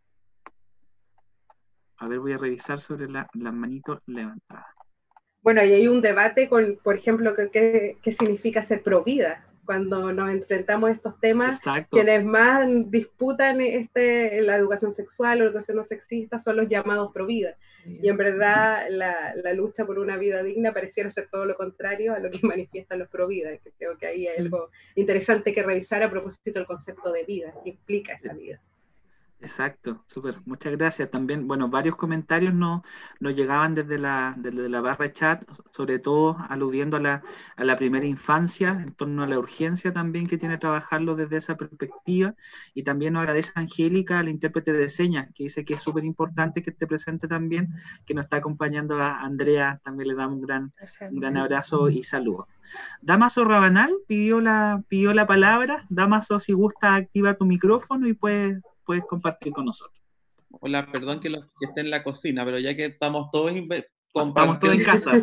A ver, voy a revisar sobre la, las manitos levantadas. Bueno, y hay un debate con, por ejemplo, qué, qué significa ser pro vida. Cuando nos enfrentamos a estos temas, Exacto. Quienes más disputan este, la educación sexual o la educación no sexista son los llamados pro vida. Y en verdad la, la lucha por una vida digna pareciera ser todo lo contrario a lo que manifiestan los pro vida. Que creo que ahí hay algo interesante que revisar a propósito del concepto de vida, que implica esa vida. Exacto, súper, muchas gracias. También, bueno, varios comentarios nos, nos llegaban desde la, desde la barra de chat, sobre todo aludiendo a la, a la primera infancia, en torno a la urgencia también que tiene trabajarlo desde esa perspectiva. Y también nos agradece a Angélica, la intérprete de señas, que dice que es súper importante que esté presente también, que nos está acompañando a Andrea, también le damos un gran, un gran abrazo y saludo. Damaso Rabanal pidió la, pidió la palabra. Damaso, si gusta, activa tu micrófono y puedes puedes compartir con nosotros. Hola, perdón que, los, que esté en la cocina, pero ya que estamos todos estamos todos en casa.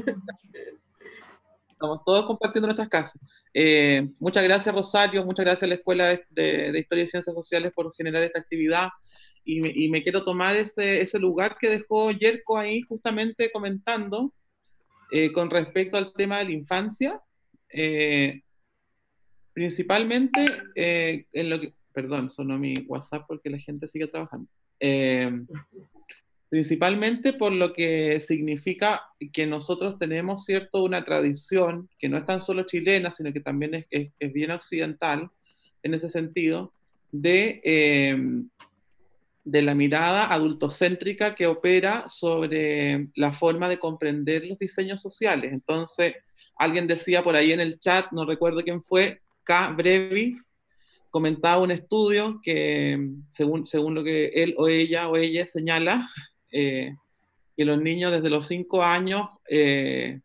Estamos todos compartiendo nuestras casas. Eh, muchas gracias, Rosario, muchas gracias a la Escuela de, de, de Historia y Ciencias Sociales por generar esta actividad. Y me, y me quiero tomar ese, ese lugar que dejó Yerko ahí justamente comentando eh, con respecto al tema de la infancia. Eh, principalmente eh, en lo que... Perdón, sonó mi WhatsApp porque la gente sigue trabajando. Eh, principalmente por lo que significa que nosotros tenemos, ¿cierto?, una tradición que no es tan solo chilena, sino que también es, es, es bien occidental, en ese sentido, de, eh, de la mirada adultocéntrica que opera sobre la forma de comprender los diseños sociales. Entonces, alguien decía por ahí en el chat, no recuerdo quién fue, K. Brevis, comentaba un estudio que, según, según lo que él o ella o ella señala, eh, que los niños desde los cinco años, eh,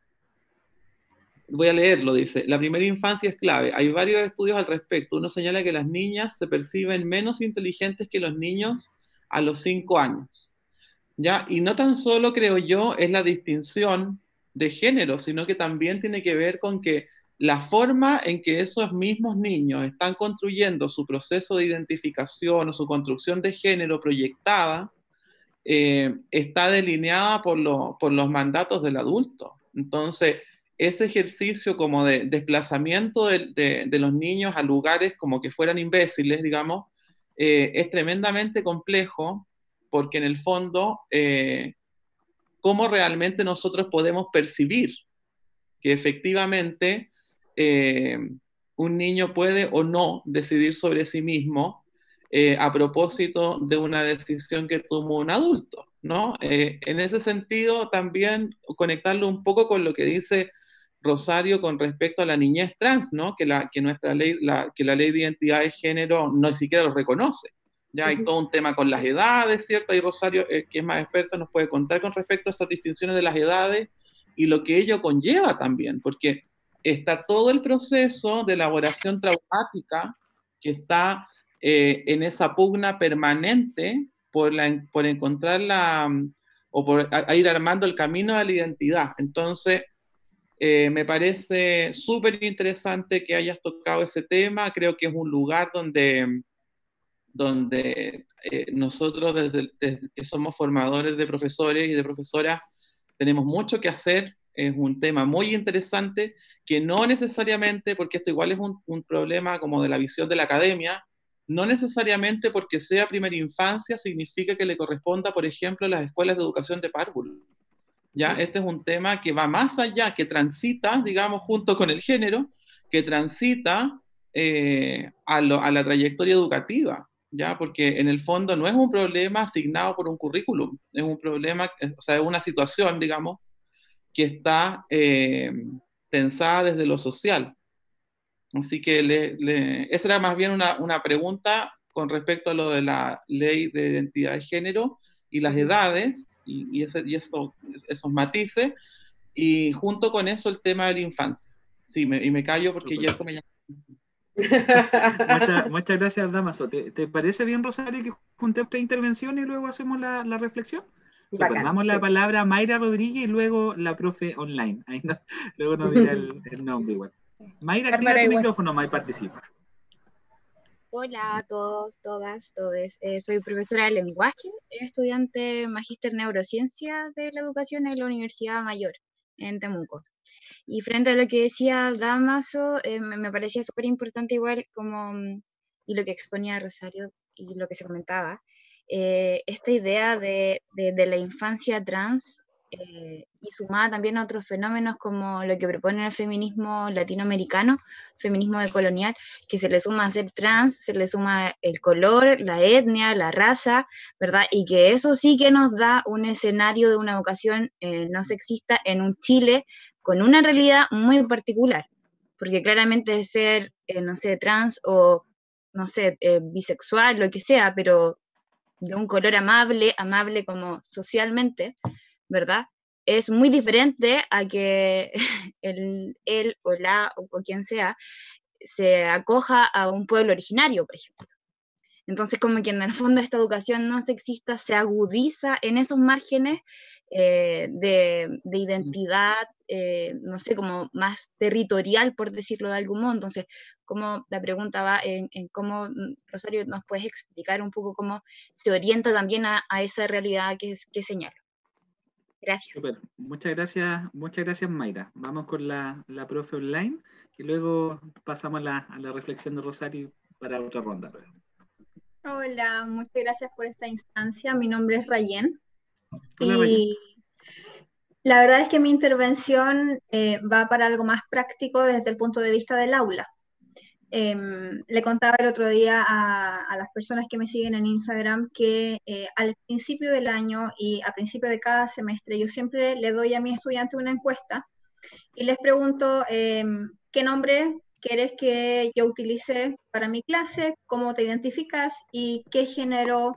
voy a leerlo, dice, la primera infancia es clave. Hay varios estudios al respecto. Uno señala que las niñas se perciben menos inteligentes que los niños a los cinco años. ¿Ya? Y no tan solo, creo yo, es la distinción de género, sino que también tiene que ver con que la forma en que esos mismos niños están construyendo su proceso de identificación o su construcción de género proyectada eh, está delineada por, lo, por los mandatos del adulto. Entonces, ese ejercicio como de desplazamiento de, de, de los niños a lugares como que fueran imbéciles, digamos, eh, es tremendamente complejo porque en el fondo, eh, ¿cómo realmente nosotros podemos percibir que efectivamente eh, un niño puede o no decidir sobre sí mismo eh, a propósito de una decisión que tomó un adulto, ¿no? Eh, en ese sentido, también conectarlo un poco con lo que dice Rosario con respecto a la niñez trans, ¿no? Que la, que nuestra ley, la, que la ley de identidad de género no siquiera lo reconoce. Ya hay todo un tema con las edades, ¿cierto? Y Rosario, eh, que es más experta, nos puede contar con respecto a esas distinciones de las edades y lo que ello conlleva también, porque está todo el proceso de elaboración traumática que está eh, en esa pugna permanente por, la, por encontrar la, o por a, a ir armando el camino a la identidad. Entonces, eh, me parece súper interesante que hayas tocado ese tema. Creo que es un lugar donde, donde eh, nosotros, desde, desde que somos formadores de profesores y de profesoras, tenemos mucho que hacer. Es un tema muy interesante que no necesariamente, porque esto igual es un, un problema como de la visión de la academia, no necesariamente porque sea primera infancia significa que le corresponda, por ejemplo, a las escuelas de educación de párvulo. ¿Ya? Este es un tema que va más allá, que transita, digamos, junto con el género, que transita eh, a, lo, a la trayectoria educativa, ¿ya? Porque en el fondo no es un problema asignado por un currículum, es un problema, o sea, es una situación, digamos, que está eh, pensada desde lo social. Así que le, le, esa era más bien una, una pregunta con respecto a lo de la ley de identidad de género y las edades, y, y, ese, y eso, esos matices, y junto con eso el tema de la infancia. Sí, me, y me callo porque ya me llama. Muchas, muchas gracias, Damaso. ¿Te, ¿Te parece bien, Rosario, que juntemos esta intervención y luego hacemos la, la reflexión? Bacán, Damos la sí. palabra a Mayra Rodríguez y luego la profe online. Ahí no, luego nos dirá el, el nombre igual. Mayra, activa tu micrófono, May, participa. Hola a todos, todas, todes. Eh, soy profesora de lenguaje, estudiante magíster neurociencia de la educación en la Universidad Mayor, en Temuco. Y frente a lo que decía Damaso, eh, me, me parecía súper importante igual como, y lo que exponía Rosario y lo que se comentaba, eh, esta idea de, de, de la infancia trans, eh, y sumada también a otros fenómenos como lo que propone el feminismo latinoamericano, feminismo decolonial, que se le suma a ser trans, se le suma el color, la etnia, la raza, ¿verdad? Y que eso sí que nos da un escenario de una educación eh, no sexista en un Chile con una realidad muy particular, porque claramente ser, eh, no sé, trans o, no sé, eh, bisexual, lo que sea, pero de un color amable, amable como socialmente, ¿verdad? Es muy diferente a que el, él o la o, o quien sea se acoja a un pueblo originario, por ejemplo. Entonces, como que en el fondo esta educación no sexista se agudiza en esos márgenes eh, de, de identidad, eh, no sé, como más territorial, por decirlo de algún modo. Entonces, como la pregunta va en, en cómo, Rosario, ¿nos puedes explicar un poco cómo se orienta también a, a esa realidad que, que señalo? Gracias. Super. Muchas gracias, muchas gracias, Mayra. Vamos con la, la profe online y luego pasamos a la, a la reflexión de Rosario para otra ronda. Hola, muchas gracias por esta instancia. Mi nombre es Rayen. Hola, y Rayen. La verdad es que mi intervención eh, va para algo más práctico desde el punto de vista del aula. Eh, le contaba el otro día a, a las personas que me siguen en Instagram que eh, al principio del año y a principio de cada semestre yo siempre le doy a mi estudiante una encuesta y les pregunto eh, qué nombre quieres que yo utilice para mi clase, cómo te identificas y qué género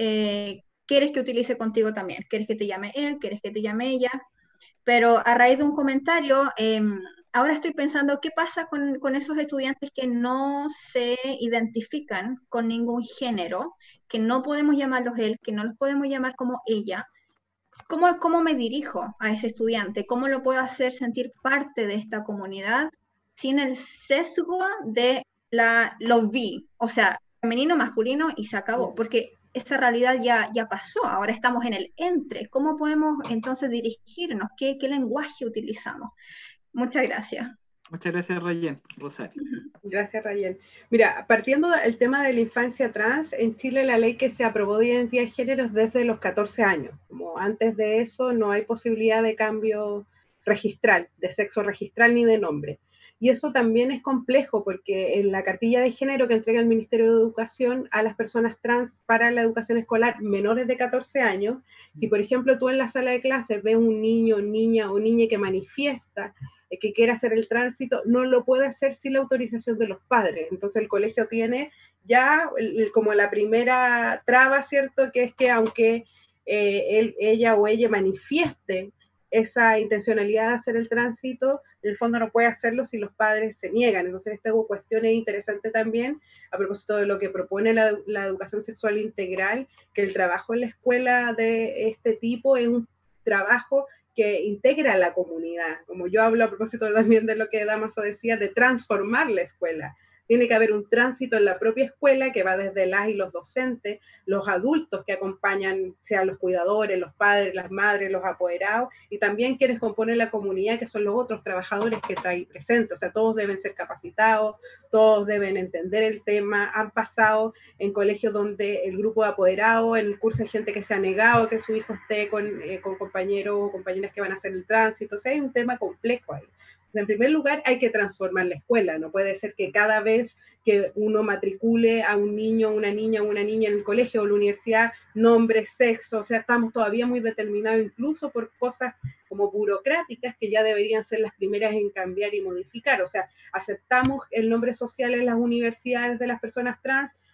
eh, quieres que utilice contigo también. ¿Quieres que te llame él? ¿Quieres que te llame ella? Pero a raíz de un comentario, eh, ahora estoy pensando qué pasa con, con esos estudiantes que no se identifican con ningún género, que no podemos llamarlos él, que no los podemos llamar como ella. ¿Cómo, ¿Cómo me dirijo a ese estudiante? ¿Cómo lo puedo hacer sentir parte de esta comunidad sin el sesgo de la, lo vi? O sea, femenino, masculino y se acabó, porque esa realidad ya, ya pasó, ahora estamos en el entre. ¿Cómo podemos entonces dirigirnos? ¿Qué, qué lenguaje utilizamos? Muchas gracias. Muchas gracias, Rayen. Rosario. Gracias, Rayen. Mira, partiendo del tema de la infancia trans, en Chile la ley que se aprobó de identidad de género es desde los catorce años. Como antes de eso no hay posibilidad de cambio registral, de sexo registral ni de nombre. Y eso también es complejo porque en la cartilla de género que entrega el Ministerio de Educación a las personas trans para la educación escolar menores de catorce años, si por ejemplo tú en la sala de clases ves un niño, niña o niña que manifiesta que quiera hacer el tránsito, no lo puede hacer sin la autorización de los padres. Entonces el colegio tiene ya el, como la primera traba, ¿cierto? Que es que aunque eh, él, ella o ella manifieste esa intencionalidad de hacer el tránsito, en el fondo no puede hacerlo si los padres se niegan. Entonces esta cuestión es interesante también a propósito de lo que propone la, la educación sexual integral, que el trabajo en la escuela de este tipo es un trabajo que integra a la comunidad, como yo hablo a propósito también de lo que Damaso decía, de transformar la escuela. Tiene que haber un tránsito en la propia escuela que va desde las y los docentes, los adultos que acompañan, sean los cuidadores, los padres, las madres, los apoderados, y también quienes componen la comunidad, que son los otros trabajadores que están ahí presentes. O sea, todos deben ser capacitados, todos deben entender el tema. Han pasado en colegios donde el grupo de apoderados, en el curso hay gente que se ha negado que su hijo esté con, eh, con compañeros o compañeras que van a hacer el tránsito. O sea, hay un tema complejo ahí. En primer lugar, hay que transformar la escuela. No puede ser que cada vez que uno matricule a un niño, una niña o una niña en el colegio o la universidad, nombre, sexo, o sea, estamos todavía muy determinados incluso por cosas como burocráticas que ya deberían ser las primeras en cambiar y modificar. O sea, aceptamos el nombre social en las universidades de las personas trans,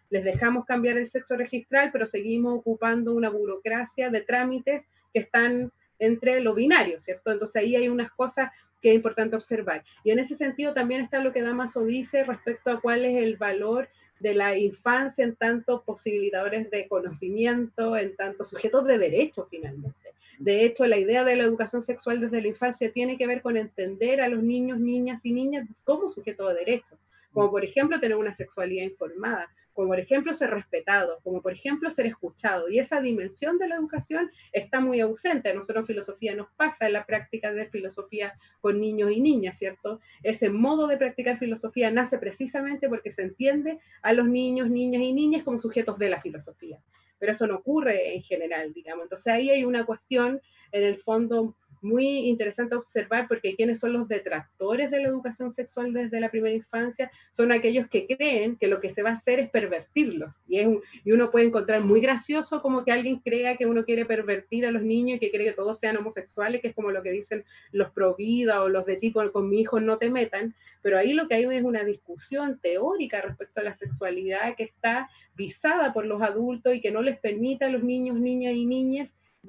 les dejamos cambiar el sexo registral, pero seguimos ocupando una burocracia de trámites que están entre lo binario, ¿cierto? Entonces ahí hay unas cosas que es importante observar. Y en ese sentido también está lo que Dámaso dice respecto a cuál es el valor de la infancia en tanto posibilitadores de conocimiento, en tanto sujetos de derechos finalmente. De hecho, la idea de la educación sexual desde la infancia tiene que ver con entender a los niños, niñas y niñas como sujetos de derechos, como por ejemplo tener una sexualidad informada, como por ejemplo ser respetado, como por ejemplo ser escuchado. Y esa dimensión de la educación está muy ausente. A nosotros en filosofía nos pasa en la práctica de filosofía con niños y niñas, ¿cierto? Ese modo de practicar filosofía nace precisamente porque se entiende a los niños, niñas y niñas como sujetos de la filosofía. Pero eso no ocurre en general, digamos. Entonces ahí hay una cuestión, en el fondo, muy interesante observar, porque quienes son los detractores de la educación sexual desde la primera infancia son aquellos que creen que lo que se va a hacer es pervertirlos. Y, es un, y uno puede encontrar muy gracioso como que alguien crea que uno quiere pervertir a los niños y que cree que todos sean homosexuales, que es como lo que dicen los pro vida o los de tipo con mi hijo no te metan. Pero ahí lo que hay es una discusión teórica respecto a la sexualidad que está visada por los adultos y que no les permite a los niños, niñas y niñas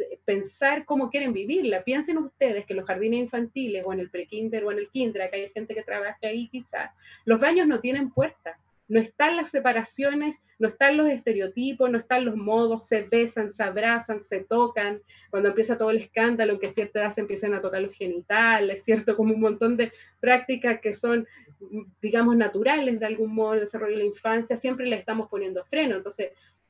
pensar cómo quieren vivirla. Piensen ustedes que los jardines infantiles o en el prekinder o en el kinder, acá hay gente que trabaja ahí quizás, los baños no tienen puertas, no están las separaciones, no están los estereotipos, no están los modos, se besan, se abrazan, se tocan, cuando empieza todo el escándalo, en que a cierta edad se empiezan a tocar los genitales, ¿cierto? Como un montón de prácticas que son, digamos, naturales de algún modo en el desarrollo de la infancia, siempre le estamos poniendo freno. Entonces,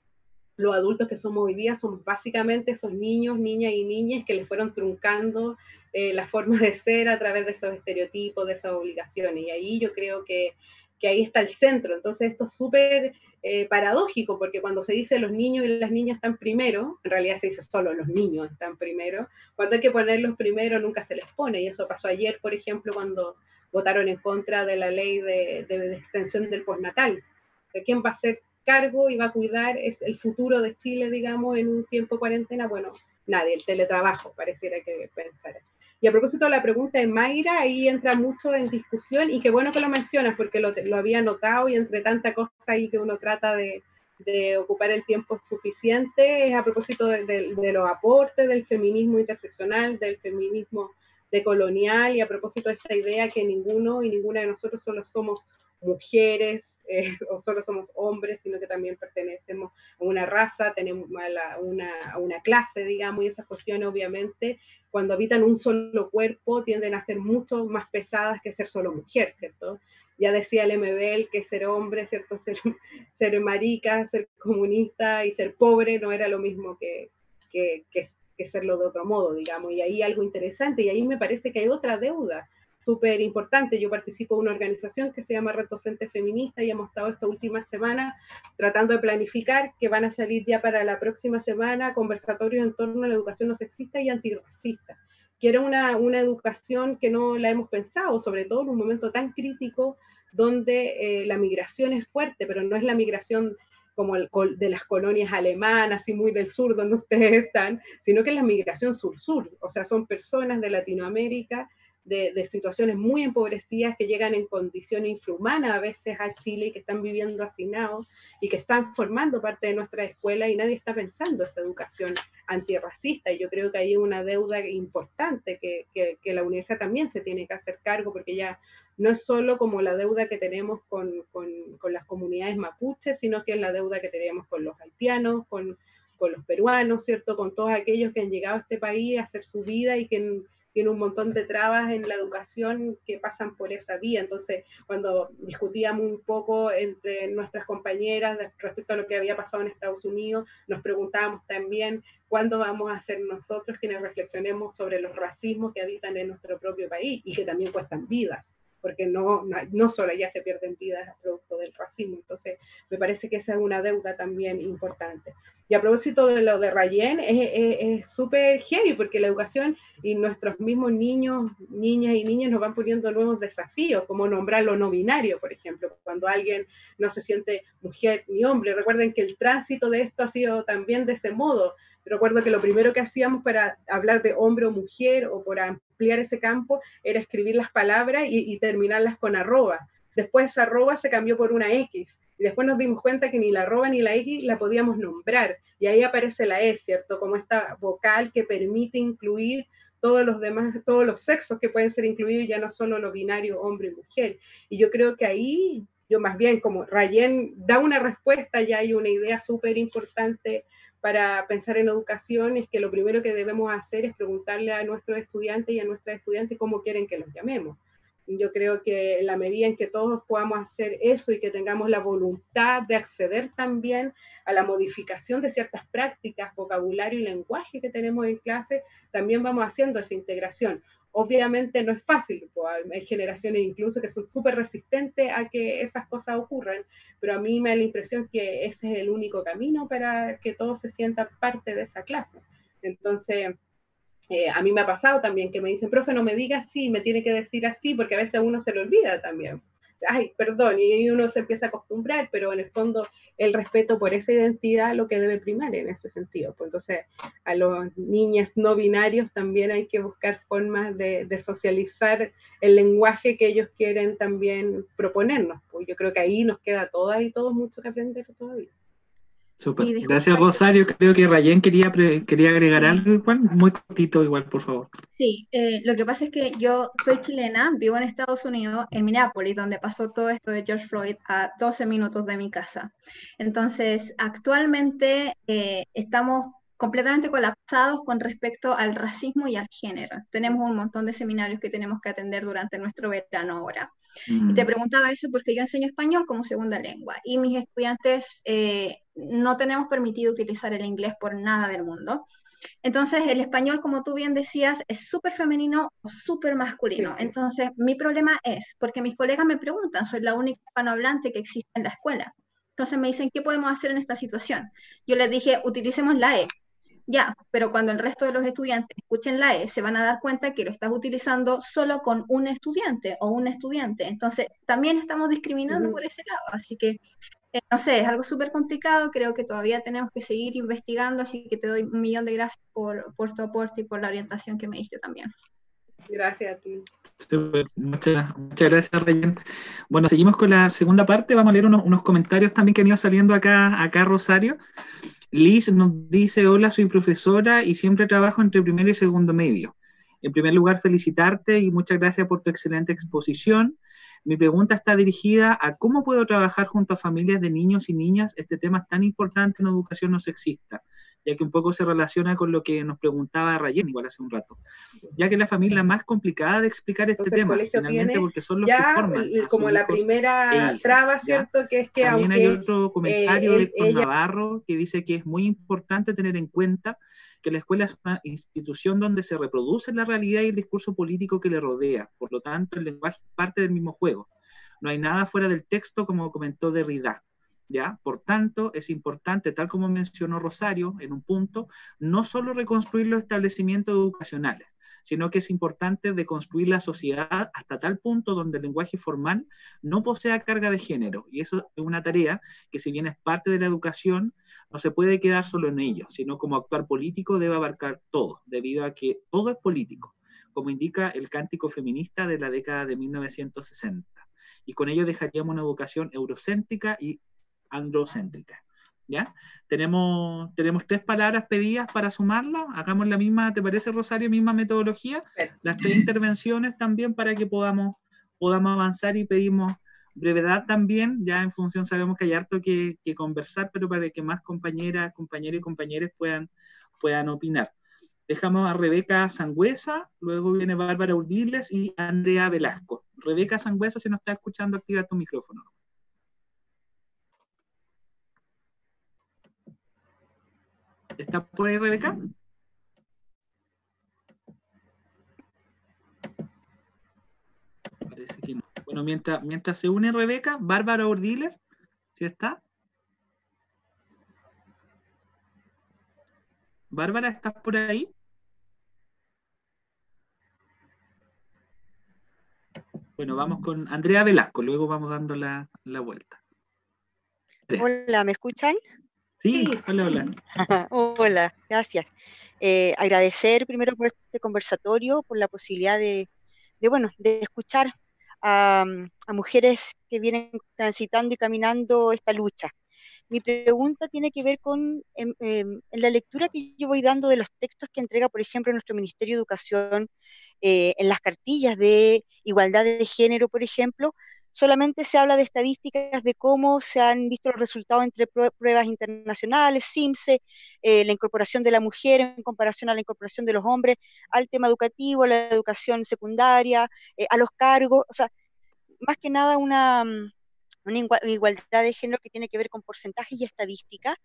los adultos que somos hoy día somos básicamente esos niños, niñas y niñas que les fueron truncando eh, la forma de ser a través de esos estereotipos, de esas obligaciones. Y ahí yo creo que, que ahí está el centro. Entonces esto es súper eh, paradójico, porque cuando se dice los niños y las niñas están primero, en realidad se dice solo los niños están primero. Cuando hay que ponerlos primero nunca se les pone. Y eso pasó ayer, por ejemplo, cuando votaron en contra de la ley de, de, de extensión del postnatal. ¿De quién va a ser cargo y va a cuidar es el futuro de Chile, digamos, en un tiempo de cuarentena? Bueno, nadie, el teletrabajo, pareciera que pensara. Y a propósito de la pregunta de Mayra, ahí entra mucho en discusión, y qué bueno que lo mencionas, porque lo, lo había notado, y entre tanta cosa ahí que uno trata de, de ocupar el tiempo suficiente, es a propósito de, de, de los aportes del feminismo interseccional, del feminismo decolonial, y a propósito de esta idea que ninguno y ninguna de nosotros solo somos mujeres, eh, o solo somos hombres, sino que también pertenecemos a una raza, tenemos a, la, una, a una clase, digamos, y esas cuestiones obviamente cuando habitan un solo cuerpo tienden a ser mucho más pesadas que ser solo mujer, ¿cierto? Ya decía Lemebel que ser hombre, ¿cierto? Ser, ser marica, ser comunista y ser pobre no era lo mismo que, que, que, que serlo de otro modo, digamos, y ahí algo interesante, y ahí me parece que hay otra deuda súper importante. Yo participo de una organización que se llama Red Docente Feminista y hemos estado esta última semana tratando de planificar que van a salir ya para la próxima semana conversatorios en torno a la educación no sexista y antirracista, que era una, una educación que no la hemos pensado, sobre todo en un momento tan crítico donde eh, la migración es fuerte, pero no es la migración como el, de las colonias alemanas y muy del sur donde ustedes están, sino que es la migración sur-sur, o sea, son personas de Latinoamérica De, de situaciones muy empobrecidas que llegan en condiciones infrahumanas a veces a Chile y que están viviendo hacinados y que están formando parte de nuestra escuela y nadie está pensando esa educación antirracista. Y yo creo que hay una deuda importante que, que, que la universidad también se tiene que hacer cargo, porque ya no es solo como la deuda que tenemos con, con, con las comunidades mapuches, sino que es la deuda que tenemos con los haitianos, con, con los peruanos, ¿cierto? Con todos aquellos que han llegado a este país a hacer su vida y que tiene un montón de trabas en la educación que pasan por esa vía. Entonces, cuando discutíamos un poco entre nuestras compañeras respecto a lo que había pasado en Estados Unidos, nos preguntábamos también cuándo vamos a ser nosotros quienes reflexionemos sobre los racismos que habitan en nuestro propio país y que también cuestan vidas, porque no, no, no solo ya se pierden vidas producto del racismo. Entonces, me parece que esa es una deuda también importante. Y a propósito de lo de Rayen, es súper heavy, porque la educación y nuestros mismos niños, niñas y niñas nos van poniendo nuevos desafíos, como nombrar lo no binario, por ejemplo, cuando alguien no se siente mujer ni hombre. Recuerden que el tránsito de esto ha sido también de ese modo. Recuerdo que lo primero que hacíamos para hablar de hombre o mujer, o por ampliar ese campo, era escribir las palabras y, y terminarlas con arroba. después esa arroba se cambió por una X, y después nos dimos cuenta que ni la arroba ni la X la podíamos nombrar, y ahí aparece la E, ¿cierto? Como esta vocal que permite incluir todos los demás, todos los sexos que pueden ser incluidos, ya no solo lo binario hombre y mujer. Y yo creo que ahí, yo más bien, como Rayen da una respuesta, ya hay una idea súper importante para pensar en educación, es que lo primero que debemos hacer es preguntarle a nuestros estudiantes y a nuestras estudiantes cómo quieren que los llamemos. Yo creo que en la medida en que todos podamos hacer eso y que tengamos la voluntad de acceder también a la modificación de ciertas prácticas, vocabulario y lenguaje que tenemos en clase, también vamos haciendo esa integración. Obviamente no es fácil, pues hay generaciones incluso que son súper resistentes a que esas cosas ocurran, pero a mí me da la impresión que ese es el único camino para que todos se sientan parte de esa clase. Entonces, Eh, a mí me ha pasado también que me dicen, profe, no me diga así, me tiene que decir así, porque a veces a uno se le olvida también. Ay, perdón, y uno se empieza a acostumbrar, pero en el fondo el respeto por esa identidad es lo que debe primar en ese sentido. Pues entonces a los niños no binarios también hay que buscar formas de, de socializar el lenguaje que ellos quieren también proponernos. Pues yo creo que ahí nos queda todas y todos mucho que aprender todavía. Súper. Sí, Gracias, Rosario. Creo que Rayen quería, pre- quería agregar sí. algo igual, muy cortito igual, por favor. Sí, eh, lo que pasa es que yo soy chilena, vivo en Estados Unidos, en Minneapolis, donde pasó todo esto de George Floyd, a doce minutos de mi casa. Entonces, actualmente eh, estamos completamente colapsados con respecto al racismo y al género. Tenemos un montón de seminarios que tenemos que atender durante nuestro verano ahora. Mm. Y te preguntaba eso porque yo enseño español como segunda lengua y mis estudiantes eh, no tenemos permitido utilizar el inglés por nada del mundo. Entonces, el español, como tú bien decías, es súper femenino o súper masculino. Entonces, mi problema es, porque mis colegas me preguntan, soy la única hispanohablante que existe en la escuela. Entonces me dicen, ¿qué podemos hacer en esta situación? Yo les dije, utilicemos la E. Ya, pero cuando el resto de los estudiantes escuchen la E, se van a dar cuenta que lo estás utilizando solo con un estudiante o un estudiante. Entonces, también estamos discriminando uh-huh. por ese lado. Así que, eh, no sé, es algo súper complicado. Creo que todavía tenemos que seguir investigando. Así que te doy un millón de gracias por, por tu aporte y por la orientación que me diste también. Gracias a ti. Muchas, muchas gracias, Rayen. Bueno, seguimos con la segunda parte. Vamos a leer unos, unos comentarios también que han ido saliendo acá, acá Rosario. Liz nos dice, hola, soy profesora y siempre trabajo entre primero y segundo medio. En primer lugar, felicitarte y muchas gracias por tu excelente exposición. Mi pregunta está dirigida a cómo puedo trabajar junto a familias de niños y niñas este tema tan importante en educación no sexista, ya que un poco se relaciona con lo que nos preguntaba Rayen igual hace un rato, ya que la familia es más complicada de explicar este Entonces, tema, finalmente porque son los ya, que forman a como sus la hijos primera e hijas, traba, ¿ya? ¿cierto? Que es que también aunque, hay otro comentario eh, de Héctor ella... Navarro que dice que es muy importante tener en cuenta que la escuela es una institución donde se reproduce la realidad y el discurso político que le rodea, por lo tanto el lenguaje es parte del mismo juego. No hay nada fuera del texto, como comentó Derrida, ¿ya? Por tanto, es importante, tal como mencionó Rosario en un punto, no solo reconstruir los establecimientos educacionales, sino que es importante deconstruir la sociedad hasta tal punto donde el lenguaje formal no posea carga de género. Y eso es una tarea que, si bien es parte de la educación, no se puede quedar solo en ello, sino como actor político debe abarcar todo, debido a que todo es político, como indica el cántico feminista de la década de mil novecientos sesenta. Y con ello dejaríamos una educación eurocéntrica y androcéntrica. ¿Ya? Tenemos, tenemos tres palabras pedidas para sumarla. Hagamos la misma, ¿te parece, Rosario? Misma metodología. Las tres intervenciones también para que podamos, podamos avanzar, y pedimos brevedad también. Ya en función, sabemos que hay harto que, que conversar, pero para que más compañeras, compañeros y compañeros puedan, puedan opinar. Dejamos a Rebeca Sangüesa, luego viene Bárbara Urdiles y Andrea Velasco. Rebeca Sangüesa, si nos está escuchando, activa tu micrófono. ¿Está por ahí, Rebeca? Parece que no. Bueno, mientras, mientras se une Rebeca, Bárbara Urdiles, ¿sí está? Bárbara, ¿estás por ahí? Bueno, vamos con Andrea Velasco, luego vamos dando la, la vuelta. Andrea. Hola, ¿me escuchan? Sí, hola, hola. Hola, gracias. Eh, agradecer primero por este conversatorio, por la posibilidad de, de, bueno, de escuchar a, a mujeres que vienen transitando y caminando esta lucha. Mi pregunta tiene que ver con eh, eh, en la lectura que yo voy dando de los textos que entrega, por ejemplo, nuestro Ministerio de Educación, eh, en las cartillas de igualdad de género, por ejemplo, solamente se habla de estadísticas de cómo se han visto los resultados entre pruebas internacionales, CIMSE, eh, la incorporación de la mujer en comparación a la incorporación de los hombres al tema educativo, a la educación secundaria, eh, a los cargos, o sea, más que nada una, una igualdad de género que tiene que ver con porcentajes y estadística,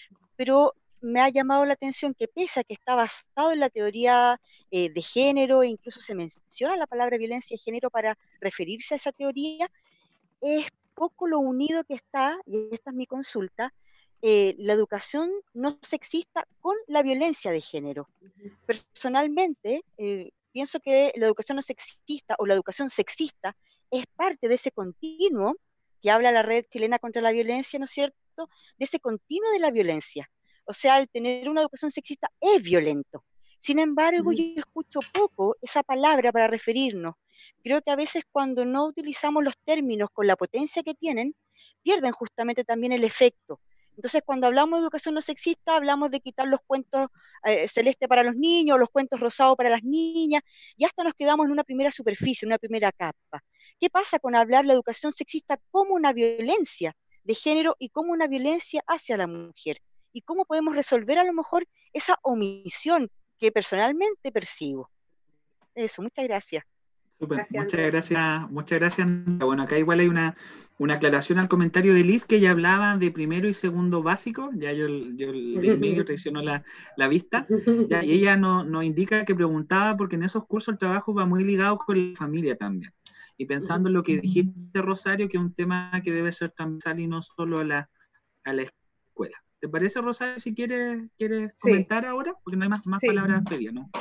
pero me ha llamado la atención que pese a que está basado en la teoría eh, de género, e incluso se menciona la palabra violencia de género para referirse a esa teoría, es poco lo unido que está, y esta es mi consulta, eh, la educación no sexista con la violencia de género. Personalmente, eh, pienso que la educación no sexista o la educación sexista es parte de ese continuo que habla la Red Chilena contra la Violencia, ¿no es cierto?, de ese continuo de la violencia. O sea, el tener una educación sexista es violento. Sin embargo, yo escucho poco esa palabra para referirnos. Creo que a veces cuando no utilizamos los términos con la potencia que tienen, pierden justamente también el efecto. Entonces, cuando hablamos de educación no sexista, hablamos de quitar los cuentos eh, celeste para los niños, los cuentos rosados para las niñas, y hasta nos quedamos en una primera superficie, una primera capa. ¿Qué pasa con hablar la educación sexista como una violencia de género y como una violencia hacia la mujer? ¿Y cómo podemos resolver a lo mejor esa omisión que personalmente percibo? Eso, muchas gracias. Super, gracias, muchas gracias, muchas gracias. Bueno, acá igual hay una, una aclaración al comentario de Liz, que ella hablaba de primero y segundo básico, ya yo, yo leí medio, traicionó la, la vista, ya, y ella nos no indica que preguntaba porque en esos cursos el trabajo va muy ligado con la familia también. Y pensando en lo que dijiste, Rosario, que es un tema que debe ser transversal y no solo a la, a la escuela. ¿Te parece, Rosario, si quieres, quieres comentar sí. ahora? Porque no hay más, más sí. palabras pedidas, ¿no?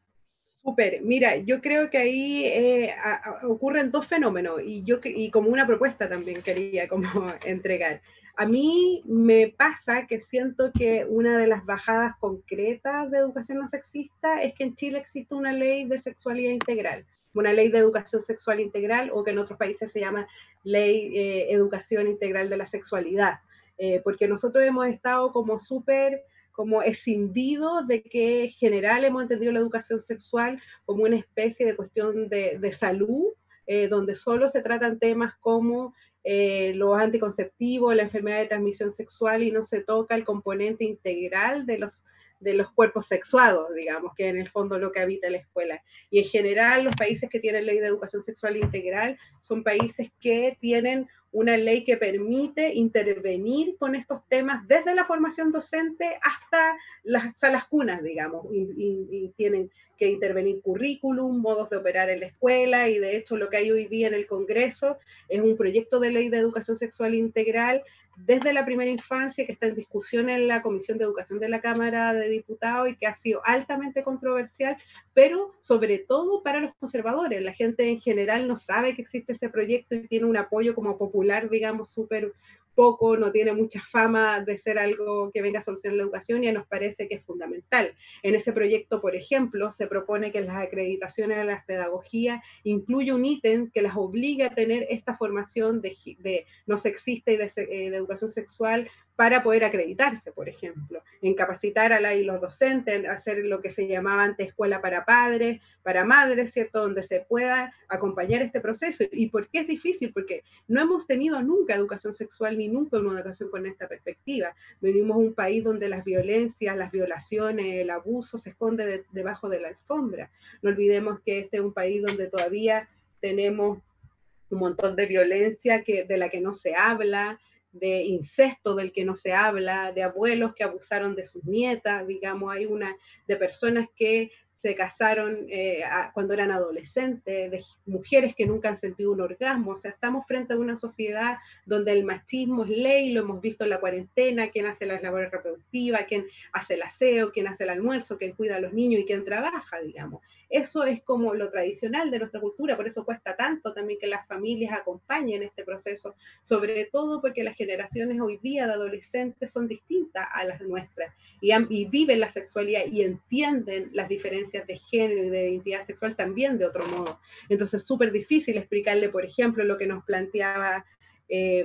Súper, mira, yo creo que ahí eh, a, a, ocurren dos fenómenos y yo y como una propuesta también quería como entregar. A mí me pasa que siento que una de las bajadas concretas de educación no sexista es que en Chile existe una ley de sexualidad integral, una ley de educación sexual integral, o que en otros países se llama ley eh, educación integral de la sexualidad, eh, porque nosotros hemos estado como súper como escindido de que en general hemos entendido la educación sexual como una especie de cuestión de, de salud, eh, donde solo se tratan temas como eh, los anticonceptivos, la enfermedad de transmisión sexual, y no se toca el componente integral de los, de los cuerpos sexuados, digamos, que en el fondo lo que habita la escuela. Y en general los países que tienen ley de educación sexual integral son países que tienen una ley que permite intervenir con estos temas desde la formación docente hasta las salas cunas, digamos, y, y, y tienen que intervenir currículum, modos de operar en la escuela, y de hecho lo que hay hoy día en el Congreso es un proyecto de ley de educación sexual integral desde la primera infancia, que está en discusión en la Comisión de Educación de la Cámara de Diputados y que ha sido altamente controversial, pero sobre todo para los conservadores. La gente en general no sabe que existe ese proyecto y tiene un apoyo como popular, digamos, súper poco, no tiene mucha fama de ser algo que venga a solucionar la educación, y nos parece que es fundamental. En ese proyecto, por ejemplo, se propone que las acreditaciones de las pedagogías incluya un ítem que las obligue a tener esta formación de, de no sexista y de, de educación sexual para poder acreditarse, por ejemplo, en capacitar a la y los docentes, en hacer lo que se llamaba antes escuela para padres, para madres, ¿cierto?, donde se pueda acompañar este proceso. ¿Y por qué es difícil? Porque no hemos tenido nunca educación sexual, ni nunca una educación con esta perspectiva. Venimos a un país donde las violencias, las violaciones, el abuso se esconde de, debajo de la alfombra. No olvidemos que este es un país donde todavía tenemos un montón de violencia que, de la que no se habla, de incesto del que no se habla, de abuelos que abusaron de sus nietas, digamos, hay una de personas que se casaron eh, a, cuando eran adolescentes, de mujeres que nunca han sentido un orgasmo. O sea, estamos frente a una sociedad donde el machismo es ley, lo hemos visto en la cuarentena, quién hace las labores reproductivas, quién hace el aseo, quién hace el almuerzo, quién cuida a los niños y quién trabaja, digamos. eso es como lo tradicional de nuestra cultura, por eso cuesta tanto también que las familias acompañen este proceso, sobre todo porque las generaciones hoy día de adolescentes son distintas a las nuestras y, han, y viven la sexualidad y entienden las diferencias de género y de identidad sexual también de otro modo. Entonces es súper difícil explicarle, por ejemplo, lo que nos planteaba eh,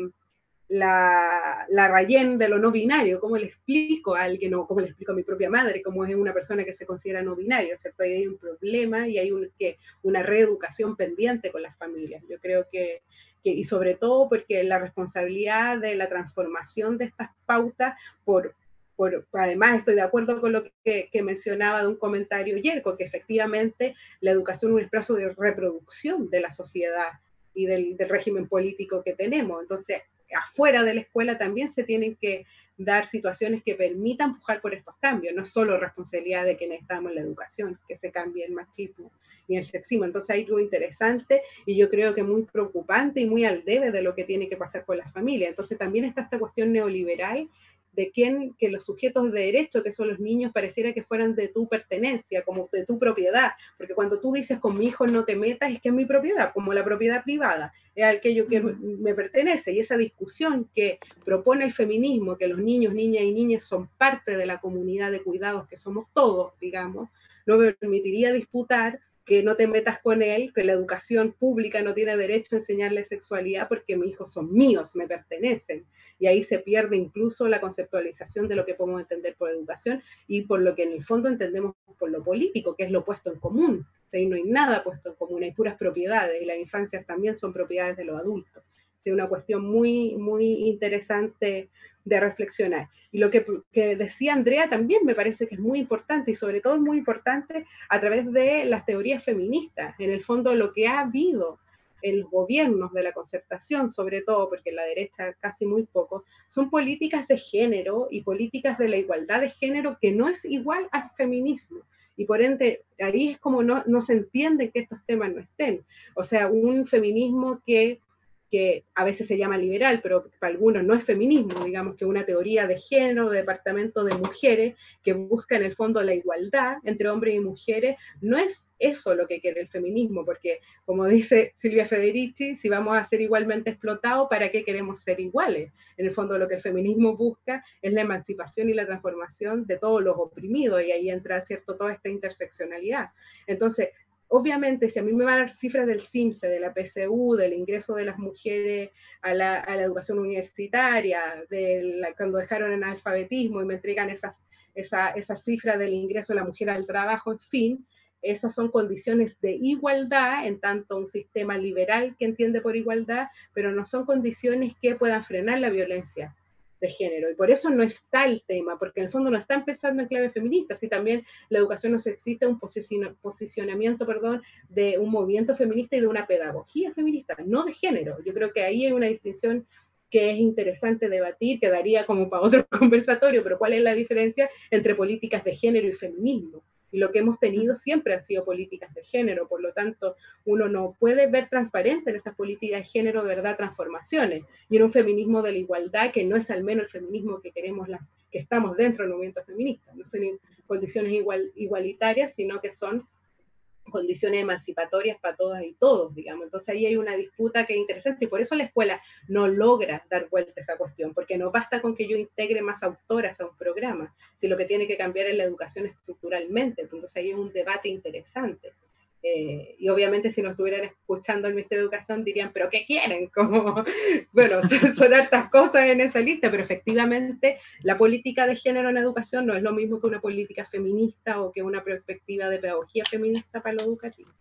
la, la Rayen de lo no binario, cómo le explico a alguien, o cómo le explico a mi propia madre, cómo es una persona que se considera no binario, ¿cierto? Ahí hay un problema y hay un, que, una reeducación pendiente con las familias. Yo creo que, que, y sobre todo porque la responsabilidad de la transformación de estas pautas, por, por además estoy de acuerdo con lo que, que mencionaba de un comentario Yerko, que efectivamente la educación es un espacio de reproducción de la sociedad y del, del régimen político que tenemos. Entonces, afuera de la escuela también se tienen que dar situaciones que permitan pujar por estos cambios, no solo responsabilidad de quienes estamos en la educación, que se cambie el machismo y el sexismo. Entonces hay algo interesante y yo creo que muy preocupante y muy al debe de lo que tiene que pasar con las familias. Entonces también está esta cuestión neoliberal de quién, que los sujetos de derecho, que son los niños, pareciera que fueran de tu pertenencia, como de tu propiedad, porque cuando tú dices con mi hijo no te metas, es que es mi propiedad, como la propiedad privada, es aquello que me pertenece, y esa discusión que propone el feminismo, que los niños, niñas y niñas son parte de la comunidad de cuidados, que somos todos, digamos, no me permitiría disputar que no te metas con él, que la educación pública no tiene derecho a enseñarle sexualidad porque mis hijos son míos, me pertenecen. Y ahí se pierde incluso la conceptualización de lo que podemos entender por educación y por lo que en el fondo entendemos por lo político, que es lo puesto en común. O sea, no hay nada puesto en común, hay puras propiedades y las infancias también son propiedades de los adultos. Es una cuestión muy, muy interesante de reflexionar. Y lo que, que decía Andrea también me parece que es muy importante, y sobre todo es muy importante a través de las teorías feministas. En el fondo, lo que ha habido en los gobiernos de la concertación, sobre todo, porque en la derecha casi muy poco, son políticas de género y políticas de la igualdad de género que no es igual al feminismo. Y por ende, ahí es como no, no se entiende que estos temas no estén. O sea, un feminismo que que a veces se llama liberal, pero para algunos no es feminismo, digamos que una teoría de género, de departamento de mujeres, que busca en el fondo la igualdad entre hombres y mujeres, no es eso lo que quiere el feminismo, porque como dice Silvia Federici, si vamos a ser igualmente explotados, ¿para qué queremos ser iguales? En el fondo lo que el feminismo busca es la emancipación y la transformación de todos los oprimidos, y ahí entra, ¿cierto?, toda esta interseccionalidad. Entonces, obviamente, si a mí me van a dar cifras del CIMSE, de la P C U, del ingreso de las mujeres a la, a la educación universitaria, de la, cuando dejaron en analfabetismo y me entregan esas esa, esa cifra del ingreso de la mujer al trabajo, en fin, esas son condiciones de igualdad, en tanto un sistema liberal que entiende por igualdad, pero no son condiciones que puedan frenar la violencia de género, y por eso no está el tema, porque en el fondo no están pensando en clave feminista, si también la educación no existe un posicionamiento, perdón, de un movimiento feminista y de una pedagogía feminista, no de género. Yo creo que ahí hay una distinción que es interesante debatir, que daría como para otro conversatorio, pero ¿cuál es la diferencia entre políticas de género y feminismo? Y lo que hemos tenido siempre han sido políticas de género, por lo tanto, uno no puede ver transparente en esas políticas de género, de verdad, transformaciones. Y en un feminismo de la igualdad, que no es al menos el feminismo que queremos, la, que estamos dentro del movimiento feminista. No son condiciones igual, igualitarias, sino que son condiciones emancipatorias para todas y todos, digamos. Entonces ahí hay una disputa que es interesante, y por eso la escuela no logra dar vuelta a esa cuestión, porque no basta con que yo integre más autoras a un programa, sino lo que tiene que cambiar es la educación estructuralmente. Entonces ahí hay un debate interesante. Eh, y obviamente si nos estuvieran escuchando el Ministerio de Educación dirían, ¿pero qué quieren? Como, bueno, son, son hartas cosas en esa lista, pero efectivamente la política de género en educación no es lo mismo que una política feminista o que una perspectiva de pedagogía feminista para lo educativo.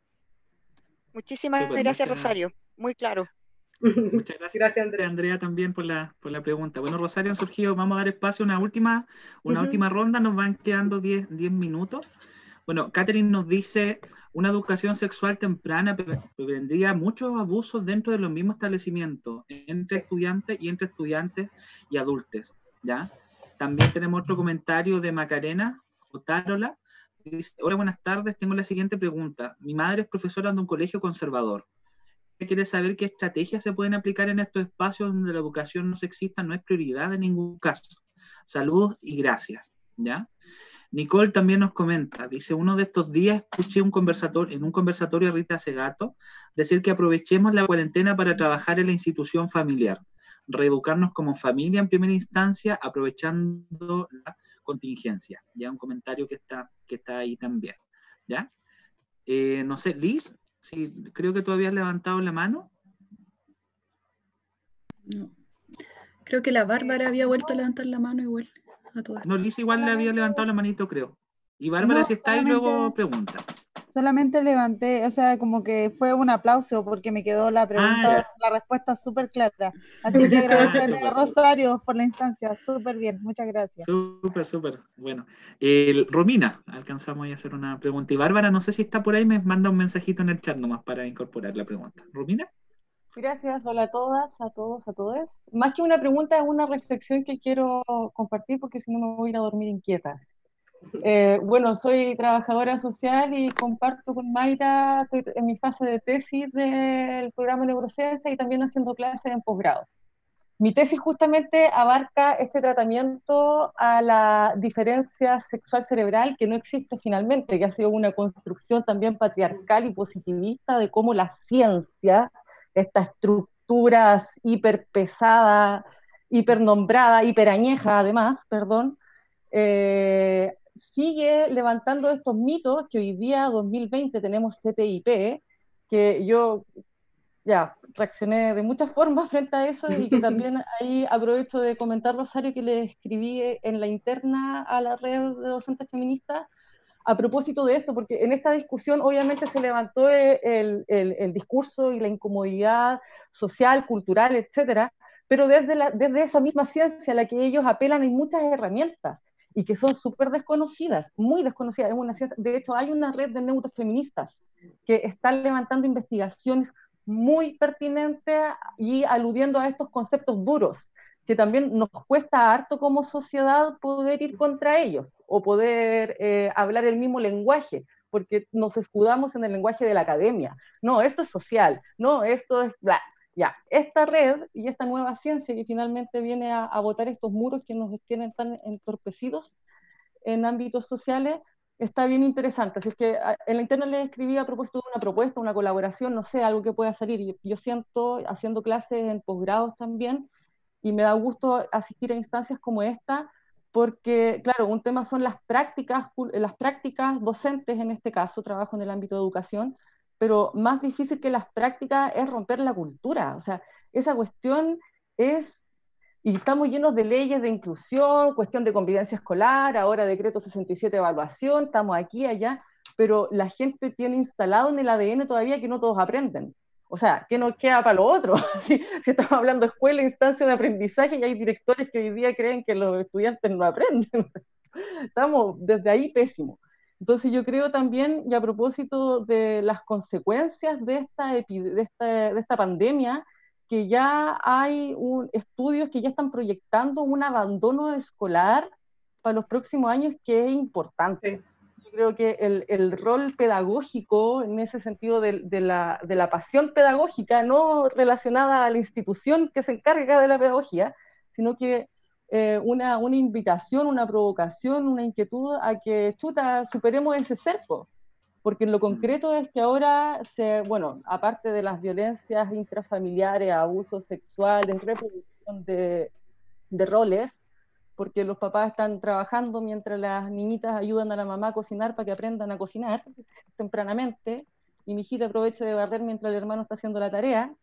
Muchísimas Super, gracias, muchas... Rosario, muy claro. Muchas gracias, gracias Andrea. Andrea también por la, por la pregunta. Bueno, Rosario, han surgido, vamos a dar espacio a una última, una uh-huh. última ronda, nos van quedando diez minutos. Bueno, Catherine nos dice, una educación sexual temprana prevendría muchos abusos dentro de los mismos establecimientos, entre estudiantes y entre estudiantes y adultos, ¿ya? También tenemos otro comentario de Macarena Otárola, dice, hola, buenas tardes, tengo la siguiente pregunta. Mi madre es profesora de un colegio conservador. Quiere saber qué estrategias se pueden aplicar en estos espacios donde la educación no sexista no es prioridad en ningún caso. Saludos y gracias, ¿ya? Nicole también nos comenta, dice, uno de estos días escuché un conversatorio, en un conversatorio a Rita Segato decir que aprovechemos la cuarentena para trabajar en la institución familiar, reeducarnos como familia en primera instancia, aprovechando la contingencia. Ya un comentario que está, que está ahí también. ¿Ya? Eh, no sé, Liz, sí, creo que tú habías levantado la mano. No. Creo que la Bárbara había vuelto a levantar la mano igual a todo esto. No, Liz igual Solamente... le había levantado la manito, creo. Y Bárbara, No, si está ahí, luego pregunta. Solamente levanté, o sea, como que fue un aplauso porque me quedó la pregunta, Ah, la respuesta súper clara. Así que agradecerle Ah, a Rosario por la instancia, súper bien, muchas gracias. Súper, súper. Bueno, el, Romina, alcanzamos a hacer una pregunta. Y Bárbara, no sé si está por ahí, me manda un mensajito en el chat nomás para incorporar la pregunta. ¿Romina? Gracias, hola a todas, a todos, a todas. Más que una pregunta, es una reflexión que quiero compartir porque si no me voy a ir a dormir inquieta. Eh, bueno, soy trabajadora social y comparto con Mayra, estoy en mi fase de tesis del programa de neurociencia y también haciendo clases en posgrado. Mi tesis justamente abarca este tratamiento a la diferencia sexual cerebral que no existe finalmente, que ha sido una construcción también patriarcal y positivista de cómo la ciencia, esta estructura hiper pesada, hiper nombrada, hiper añeja además, perdón, eh, sigue levantando estos mitos que hoy día, dos mil veinte, tenemos C P I P, que yo ya reaccioné de muchas formas frente a eso y que también ahí aprovecho de comentar, Rosario, que le escribí en la interna a la red de docentes feministas a propósito de esto, porque en esta discusión obviamente se levantó el, el, el discurso y la incomodidad social, cultural, etcétera, pero desde, la, desde esa misma ciencia a la que ellos apelan hay muchas herramientas y que son súper desconocidas, muy desconocidas. Es una ciencia, de hecho, hay una red de neurofeministas que están levantando investigaciones muy pertinentes y aludiendo a estos conceptos duros, que también nos cuesta harto como sociedad poder ir contra ellos o poder eh, hablar el mismo lenguaje, porque nos escudamos en el lenguaje de la academia. No, esto es social, no, esto es bla. Ya, esta red y esta nueva ciencia que finalmente viene a, a botar estos muros que nos tienen tan entorpecidos en ámbitos sociales, está bien interesante. Así es que en la interna le escribí a propósito de una propuesta, una colaboración, no sé, algo que pueda salir. Yo, yo siento, haciendo clases en posgrados también, y me da gusto asistir a instancias como esta, porque, claro, un tema son las prácticas, las prácticas docentes, en este caso, trabajo en el ámbito de educación, pero más difícil que las prácticas es romper la cultura. O sea, esa cuestión es, y estamos llenos de leyes de inclusión, cuestión de convivencia escolar, ahora decreto sesenta y siete evaluación, estamos aquí, allá, pero la gente tiene instalado en el A D N todavía que no todos aprenden. O sea, ¿qué nos queda para lo otro? Si, si estamos hablando de escuela, instancia de aprendizaje, y hay directores que hoy día creen que los estudiantes no aprenden. Estamos desde ahí pésimos. Entonces yo creo también, y a propósito de las consecuencias de esta, de esta, de esta pandemia, que ya hay un, estudios que ya están proyectando un abandono escolar para los próximos años que es importante. Sí. Yo creo que el, el rol pedagógico, en ese sentido de, de, la, de la pasión pedagógica, no relacionada a la institución que se encarga de la pedagogía, sino que eh, una, una invitación, una provocación, una inquietud a que, chuta, superemos ese cerco. Porque en lo concreto es que ahora, se, bueno, aparte de las violencias intrafamiliares, abusos sexuales, reproducción de, de roles, porque los papás están trabajando mientras las niñitas ayudan a la mamá a cocinar para que aprendan a cocinar tempranamente, y mi hijita aprovecha de barrer mientras el hermano está haciendo la tarea.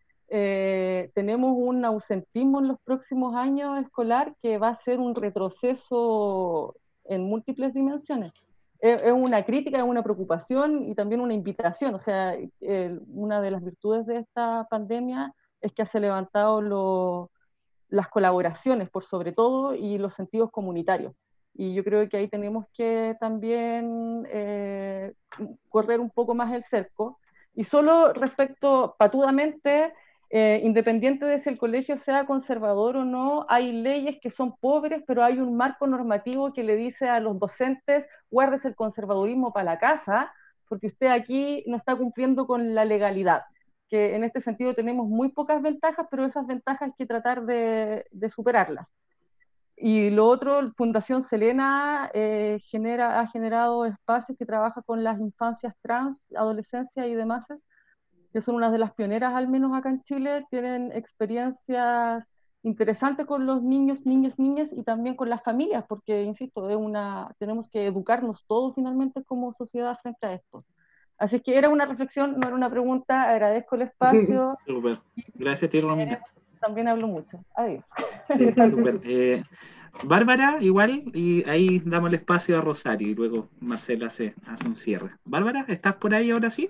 Eh, tenemos un ausentismo en los próximos años escolar que va a ser un retroceso en múltiples dimensiones. Es, es una crítica, es una preocupación y también una invitación. O sea, eh, una de las virtudes de esta pandemia es que se han levantado lo, las colaboraciones por sobre todo y los sentidos comunitarios. Y yo creo que ahí tenemos que también eh, correr un poco más el cerco. Y solo respecto patudamente, eh, independiente de si el colegio sea conservador o no, hay leyes que son pobres, pero hay un marco normativo que le dice a los docentes, guárdese el conservadurismo para la casa, porque usted aquí no está cumpliendo con la legalidad. Que en este sentido tenemos muy pocas ventajas, pero esas ventajas hay que tratar de, de superarlas. Y lo otro, Fundación Selena eh, genera, ha generado espacios que trabaja con las infancias trans, adolescencia y demás, que son unas de las pioneras, al menos acá en Chile, tienen experiencias interesantes con los niños, niñas, niñas y también con las familias, porque, insisto, es una, tenemos que educarnos todos finalmente como sociedad frente a esto. Así que era una reflexión, no era una pregunta, agradezco el espacio. Súper. Gracias a ti, Romina. También hablo mucho. Adiós. Sí, súper. Eh, Bárbara, igual, y ahí damos el espacio a Rosario y luego Marcela hace, hace un cierre. Bárbara, ¿estás por ahí ahora sí?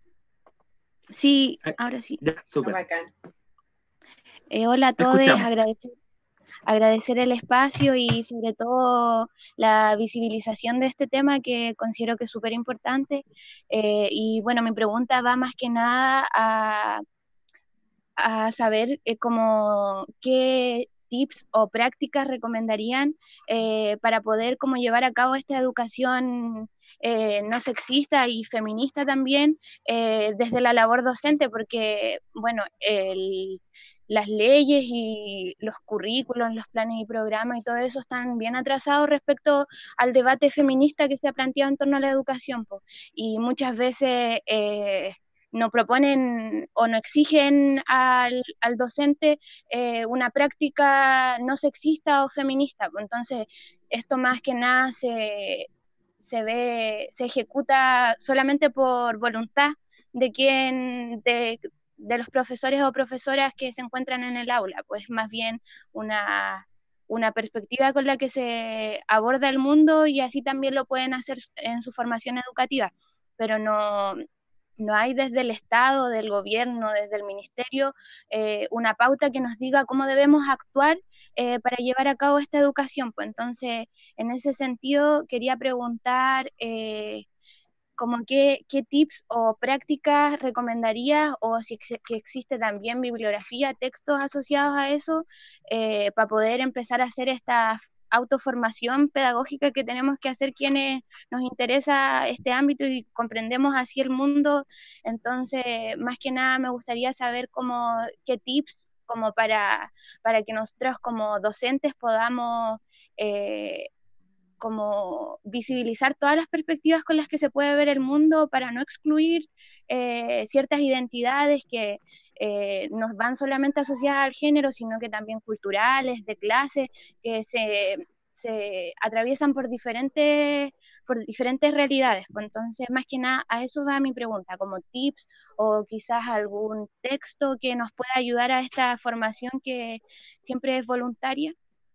Sí, ahora sí. Ya, súper. Eh, hola a Te todos, escuchamos. agradecer, agradecer el espacio y sobre todo la visibilización de este tema que considero que es súper importante. Eh, y bueno, mi pregunta va más que nada a, a saber eh, como qué tips o prácticas recomendarían eh, para poder como llevar a cabo esta educación eh, no sexista y feminista también eh, desde la labor docente, porque bueno, el, las leyes y los currículos, los planes y programas y todo eso están bien atrasados respecto al debate feminista que se ha planteado en torno a la educación, po. Y muchas veces eh, no proponen o no exigen al, al docente eh, una práctica no sexista o feminista. Entonces, esto más que nada se, se ve, se ejecuta solamente por voluntad de quien, de, de los profesores o profesoras que se encuentran en el aula, pues más bien una, una perspectiva con la que se aborda el mundo y así también lo pueden hacer en su formación educativa, pero no, no hay desde el Estado, del gobierno, desde el ministerio, eh, una pauta que nos diga cómo debemos actuar eh, para llevar a cabo esta educación. Pues entonces, en ese sentido, quería preguntar eh, como qué, qué tips o prácticas recomendarías o si ex que existe también bibliografía, textos asociados a eso, eh, para poder empezar a hacer esta autoformación pedagógica que tenemos que hacer quienes nos interesa este ámbito y comprendemos así el mundo. Entonces, más que nada me gustaría saber cómo, qué tips como para, para que nosotros como docentes podamos eh, como visibilizar todas las perspectivas con las que se puede ver el mundo para no excluir eh, ciertas identidades que eh, nos van solamente asociadas al género, sino que también culturales, de clase, que se, se atraviesan por diferentes, por diferentes realidades. Pues entonces, más que nada, a eso va mi pregunta, como tips o quizás algún texto que nos pueda ayudar a esta formación que siempre es voluntaria.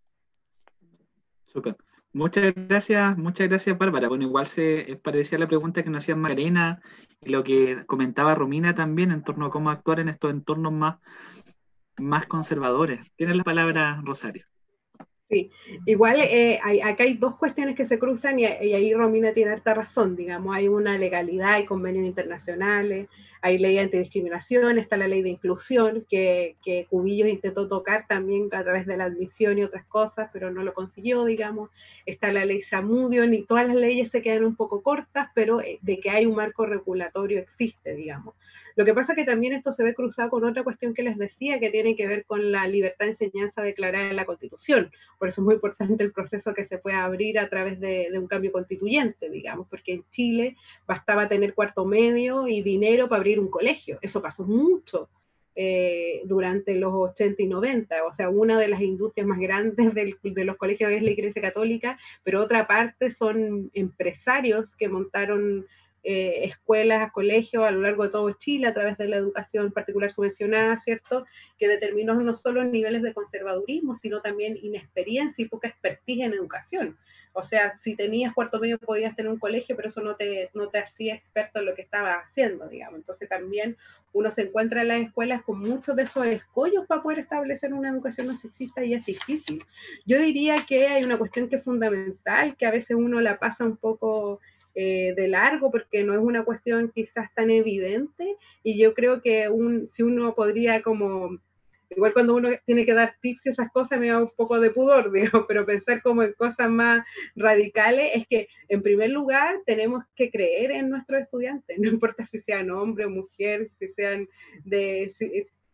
Súper. Muchas gracias, muchas gracias, Bárbara. Bueno, igual se parecía a la pregunta que nos hacía Macarena y lo que comentaba Romina también en torno a cómo actuar en estos entornos más, más conservadores. Tienes la palabra, Rosario. Sí, igual eh, hay, acá hay dos cuestiones que se cruzan y, y ahí Romina tiene harta razón, digamos, hay una legalidad, hay convenios internacionales, hay ley antidiscriminación, está la ley de inclusión, que, que Cubillos intentó tocar también a través de la admisión y otras cosas, pero no lo consiguió, digamos, está la ley Zamudio, y todas las leyes se quedan un poco cortas, pero de que hay un marco regulatorio existe, digamos. Lo que pasa es que también esto se ve cruzado con otra cuestión que les decía, que tiene que ver con la libertad de enseñanza declarada en la Constitución. Por eso es muy importante el proceso que se pueda abrir a través de, de un cambio constituyente, digamos, porque en Chile bastaba tener cuarto medio y dinero para abrir un colegio. Eso pasó mucho eh, durante los ochenta y noventa. O sea, una de las industrias más grandes del, de los colegios es la Iglesia Católica, pero otra parte son empresarios que montaron Eh, escuelas, colegios a lo largo de todo Chile a través de la educación particular subvencionada, ¿cierto? Que determinó no solo niveles de conservadurismo, sino también inexperiencia y poca expertise en educación. O sea, si tenías cuarto medio podías tener un colegio, pero eso no te, no te hacía experto en lo que estabas haciendo, digamos. Entonces también uno se encuentra en las escuelas con muchos de esos escollos para poder establecer una educación no sexista y es difícil. Yo diría que hay una cuestión que es fundamental, que a veces uno la pasa un poco Eh, de largo porque no es una cuestión quizás tan evidente y yo creo que un, si uno podría como, igual cuando uno tiene que dar tips y esas cosas me da un poco de pudor, digamos, pero pensar como en cosas más radicales es que en primer lugar tenemos que creer en nuestros estudiantes, no importa si sean hombre o mujer, si sean de... Si,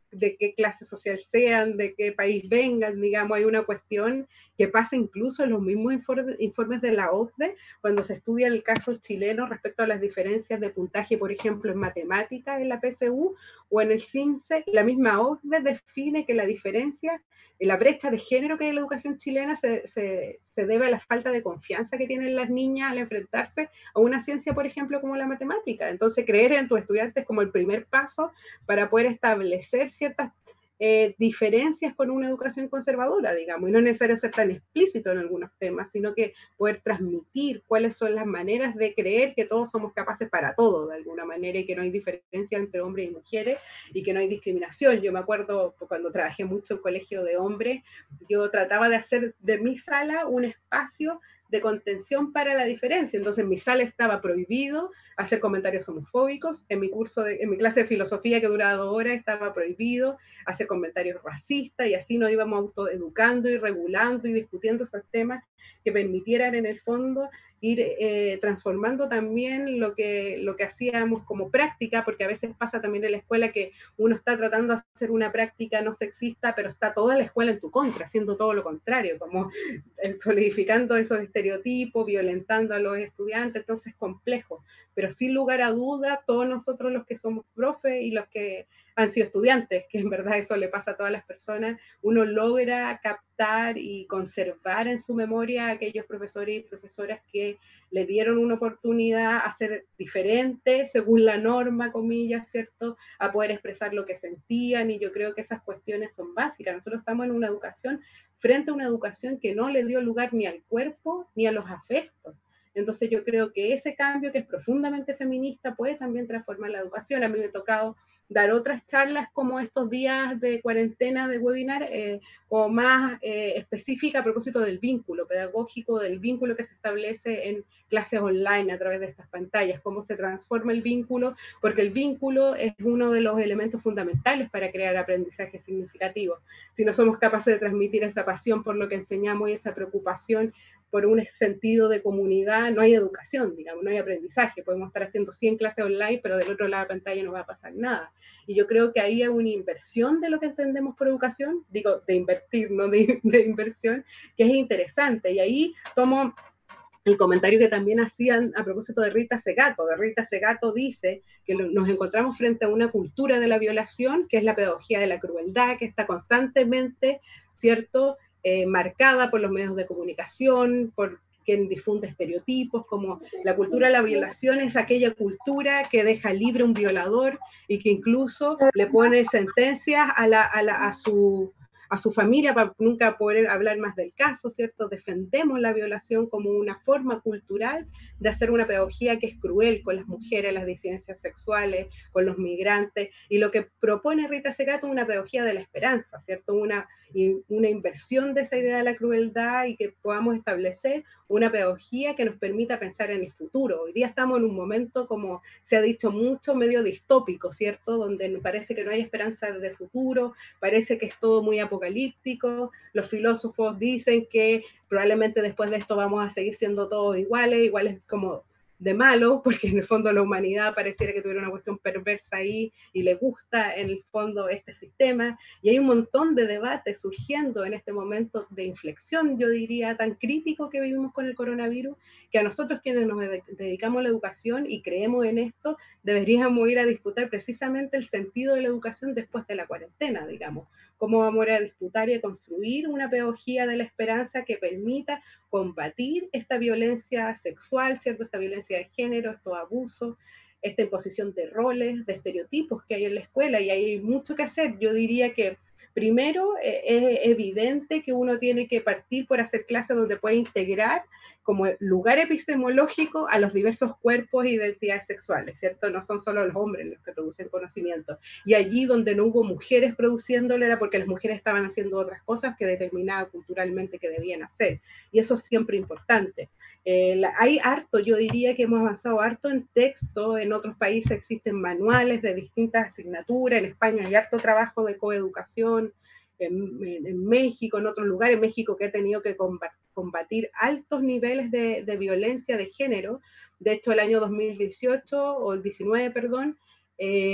de qué clase social sean, de qué país vengan, digamos, hay una cuestión que pasa incluso en los mismos informes, informes de la O C D E, cuando se estudia el caso chileno respecto a las diferencias de puntaje, por ejemplo, en matemáticas en la P S U o en el C I N S E, la misma O C D E define que la diferencia, la brecha de género que hay en la educación chilena se, se, se debe a la falta de confianza que tienen las niñas al enfrentarse a una ciencia, por ejemplo, como la matemática. Entonces, creer en tus estudiantes como el primer paso para poder establecer ciertas eh, diferencias con una educación conservadora, digamos, y no es necesario ser tan explícito en algunos temas, sino que poder transmitir cuáles son las maneras de creer que todos somos capaces para todo, de alguna manera, y que no hay diferencia entre hombres y mujeres, y que no hay discriminación. Yo me acuerdo cuando trabajé mucho en colegio de hombres, yo trataba de hacer de mi sala un espacio de contención para la diferencia. Entonces en mi sala estaba prohibido hacer comentarios homofóbicos, en mi curso de, en mi clase de filosofía que duraba dos horas estaba prohibido hacer comentarios racistas, y así nos íbamos autoeducando y regulando y discutiendo esos temas que permitieran en el fondo ir eh, transformando también lo que, lo que hacíamos como práctica, porque a veces pasa también en la escuela que uno está tratando de hacer una práctica no sexista, pero está toda la escuela en tu contra, haciendo todo lo contrario, como solidificando esos estereotipos, violentando a los estudiantes, entonces es complejo. Pero sin lugar a duda, todos nosotros los que somos profes y los que han sido estudiantes, que en verdad eso le pasa a todas las personas, uno logra captar y conservar en su memoria a aquellos profesores y profesoras que le dieron una oportunidad a ser diferentes, según la norma, comillas, ¿cierto?, a poder expresar lo que sentían, y yo creo que esas cuestiones son básicas. Nosotros estamos en una educación, frente a una educación que no le dio lugar ni al cuerpo ni a los afectos. Entonces yo creo que ese cambio, que es profundamente feminista, puede también transformar la educación. A mí me ha tocado dar otras charlas como estos días de cuarentena de webinar, eh, o más eh, específica a propósito del vínculo pedagógico, del vínculo que se establece en clases online a través de estas pantallas, cómo se transforma el vínculo, porque el vínculo es uno de los elementos fundamentales para crear aprendizaje significativo. Si no somos capaces de transmitir esa pasión por lo que enseñamos y esa preocupación por un sentido de comunidad, no hay educación, digamos, no hay aprendizaje. Podemos estar haciendo cien clases online, pero del otro lado de la pantalla no va a pasar nada. Y yo creo que ahí hay una inversión de lo que entendemos por educación, digo, de invertir, no de, de inversión, que es interesante. Y ahí tomo el comentario que también hacían a propósito de Rita Segato. De Rita Segato dice que nos encontramos frente a una cultura de la violación, que es la pedagogía de la crueldad, que está constantemente, ¿cierto?, Eh, marcada por los medios de comunicación, por quien difunde estereotipos, como la cultura de la violación es aquella cultura que deja libre a un violador y que incluso le pone sentencias a, la, a, la, a, su, a su familia para nunca poder hablar más del caso, ¿cierto? Defendemos la violación como una forma cultural de hacer una pedagogía que es cruel con las mujeres, las disidencias sexuales, con los migrantes, y lo que propone Rita Segato es una pedagogía de la esperanza, ¿cierto? Una y una inversión de esa idea de la crueldad, y que podamos establecer una pedagogía que nos permita pensar en el futuro. Hoy día estamos en un momento, como se ha dicho mucho, medio distópico, ¿cierto?, donde parece que no hay esperanza de futuro, parece que es todo muy apocalíptico. Los filósofos dicen que probablemente después de esto vamos a seguir siendo todos iguales, iguales como de malo, porque en el fondo la humanidad pareciera que tuviera una cuestión perversa ahí y le gusta en el fondo este sistema, y hay un montón de debates surgiendo en este momento de inflexión, yo diría, tan crítico que vivimos con el coronavirus, que a nosotros quienes nos dedicamos a la educación y creemos en esto, deberíamos ir a disputar precisamente el sentido de la educación después de la cuarentena, digamos. Cómo vamos a disputar y a construir una pedagogía de la esperanza que permita combatir esta violencia sexual, ¿cierto?, esta violencia de género, estos abusos, esta imposición de roles, de estereotipos que hay en la escuela, y hay mucho que hacer. Yo diría que primero eh, es evidente que uno tiene que partir por hacer clases donde pueda integrar como lugar epistemológico a los diversos cuerpos e identidades sexuales, ¿cierto? No son solo los hombres los que producen conocimiento. Y allí donde no hubo mujeres produciéndolo era porque las mujeres estaban haciendo otras cosas que determinaba culturalmente que debían hacer. Y eso es siempre importante. Eh, la, hay harto, yo diría que hemos avanzado harto en texto, en otros países existen manuales de distintas asignaturas, en España hay harto trabajo de coeducación, en, en, en México, en otros lugares, en México que ha tenido que combatir altos niveles de, de violencia de género. De hecho, el año dos mil dieciocho, o el diecinueve, perdón, eh,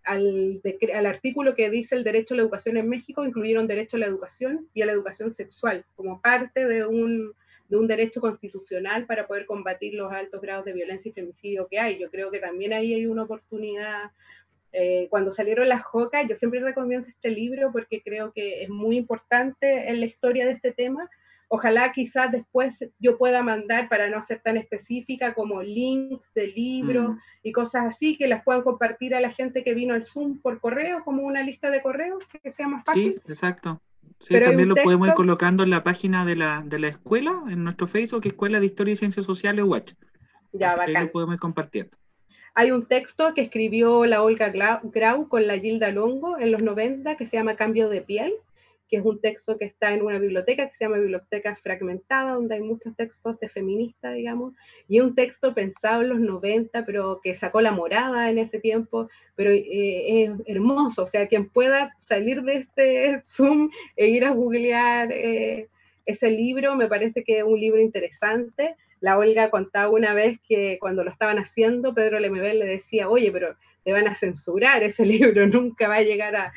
al, al artículo que dice el derecho a la educación en México, incluyeron derecho a la educación y a la educación sexual como parte de un, de un derecho constitucional para poder combatir los altos grados de violencia y femicidio que hay. Yo creo que también ahí hay una oportunidad. Eh, cuando salieron las Jocas, yo siempre recomiendo este libro porque creo que es muy importante en la historia de este tema. Ojalá quizás después yo pueda mandar, para no ser tan específica, como links de libros mm. y cosas así, que las puedan compartir a la gente que vino al Zoom por correo, como una lista de correos, que sea más fácil. Sí, exacto. Sí, pero también lo texto... podemos ir colocando en la página de la, de la escuela, en nuestro Facebook, Escuela de Historia y Ciencias Sociales, U A C H. Ya, así bacán. que lo podemos ir compartiendo. Hay un texto que escribió la Olga Grau con la Gilda Longo en los noventa, que se llama Cambio de piel, que es un texto que está en una biblioteca que se llama Biblioteca Fragmentada, donde hay muchos textos de feminista, digamos, y es un texto pensado en los noventa, pero que sacó La Morada en ese tiempo, pero eh, es hermoso. O sea, quien pueda salir de este Zoom e ir a googlear eh, ese libro, me parece que es un libro interesante. La Olga contaba una vez que cuando lo estaban haciendo, Pedro Lemebel le decía, oye, pero te van a censurar ese libro, nunca va a llegar a,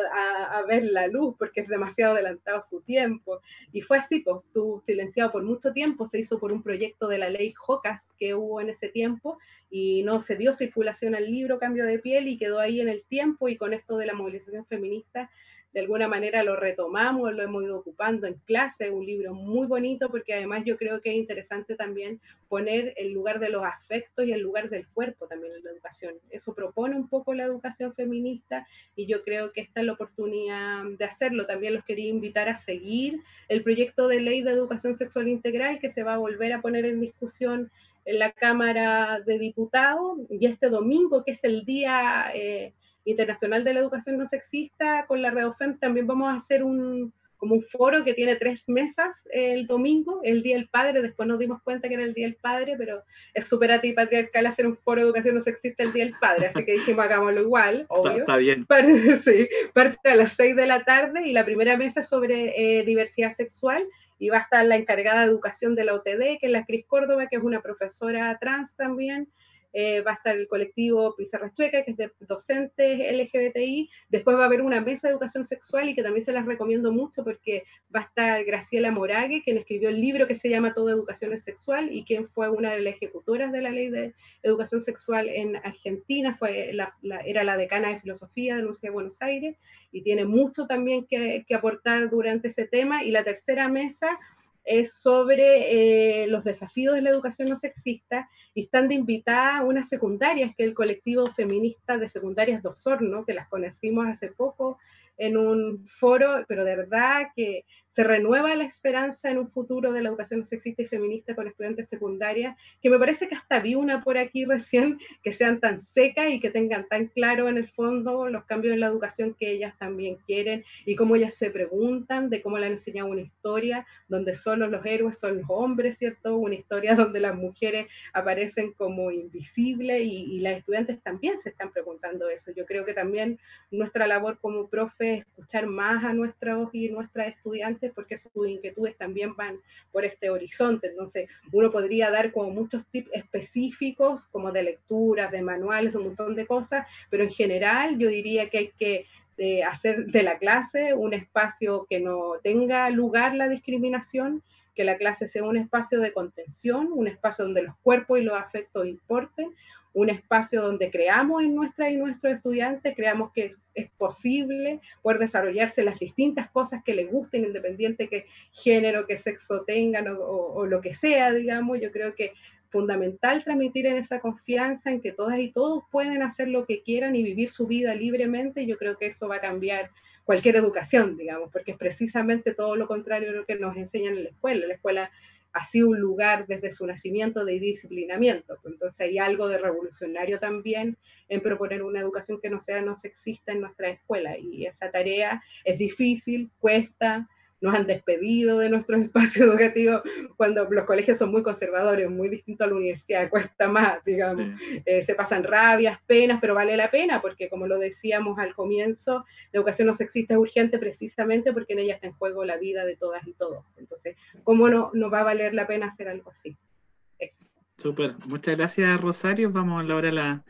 a, a ver la luz porque es demasiado adelantado a su tiempo. Y fue así, pues, estuvo silenciado por mucho tiempo, se hizo por un proyecto de la ley Jocas que hubo en ese tiempo, y no se dio circulación al libro Cambio de piel, y quedó ahí en el tiempo, y con esto de la movilización feminista, de alguna manera lo retomamos, lo hemos ido ocupando en clase. Es un libro muy bonito porque además yo creo que es interesante también poner el lugar de los afectos y el lugar del cuerpo también en la educación. Eso propone un poco la educación feminista y yo creo que esta es la oportunidad de hacerlo. También los quería invitar a seguir el proyecto de ley de educación sexual integral que se va a volver a poner en discusión en la Cámara de Diputados, y este domingo, que es el día... Eh, Internacional de la Educación No Sexista, con la Redofem también vamos a hacer un, como un foro que tiene tres mesas el domingo, el Día del Padre. Después nos dimos cuenta que era el Día del Padre, pero es súper antipatriarcal hacer un foro de educación no sexista el Día del Padre, así que dijimos hagámoslo igual, obvio. Está, está bien. Parte, sí, parte a las seis de la tarde, y la primera mesa es sobre eh, diversidad sexual, y va a estar la encargada de educación de la O T D, que es la Cris Córdoba, que es una profesora trans también. Eh, va a estar el colectivo Pizarra Chueca, que es de docentes L G B T I. Después va a haber una mesa de educación sexual, y que también se las recomiendo mucho porque va a estar Graciela Morague, quien escribió el libro que se llama Toda Educación es Sexual, y quien fue una de las ejecutoras de la ley de educación sexual en Argentina. Fue la, la, era la decana de filosofía de la Universidad de Buenos Aires, y tiene mucho también que, que aportar durante ese tema. Y la tercera mesa es sobre eh, los desafíos de la educación no sexista, y están de invitada unas secundarias, que es el colectivo feminista de secundarias de Osorno, que las conocimos hace poco en un foro, pero de verdad que se renueva la esperanza en un futuro de la educación sexista y feminista con estudiantes secundarias, que me parece que hasta vi una por aquí recién, que sean tan secas y que tengan tan claro en el fondo los cambios en la educación que ellas también quieren, y cómo ellas se preguntan de cómo le han enseñado una historia donde solo los héroes son los hombres, ¿cierto? Una historia donde las mujeres aparecen como invisibles, y, y las estudiantes también se están preguntando eso. Yo creo que también nuestra labor como profe es escuchar más a nuestros y nuestras estudiantes, porque sus inquietudes también van por este horizonte. Entonces uno podría dar como muchos tips específicos, como de lecturas, de manuales, un montón de cosas, pero en general yo diría que hay que de hacer de la clase un espacio que no tenga lugar la discriminación, que la clase sea un espacio de contención, un espacio donde los cuerpos y los afectos importen, un espacio donde creamos en nuestras y nuestros estudiantes, creamos que es, es posible poder desarrollarse las distintas cosas que les gusten, independiente que género, que sexo tengan o, o, o lo que sea, digamos. Yo creo que es fundamental transmitir en esa confianza en que todas y todos pueden hacer lo que quieran y vivir su vida libremente, y yo creo que eso va a cambiar cualquier educación, digamos, porque es precisamente todo lo contrario de lo que nos enseñan en la escuela. La escuela ha sido un lugar desde su nacimiento de disciplinamiento, entonces hay algo de revolucionario también en proponer una educación que no sea no sexista en nuestra escuela, y esa tarea es difícil, cuesta. Nos han despedido de nuestros espacios educativos cuando los colegios son muy conservadores, muy distintos a la universidad, cuesta más, digamos. Eh, se pasan rabias, penas, pero vale la pena, porque como lo decíamos al comienzo, la educación no sexista es urgente precisamente porque en ella está en juego la vida de todas y todos. Entonces, ¿cómo no, no va a valer la pena hacer algo así? Súper, muchas gracias, Rosario. Vamos ahora a la,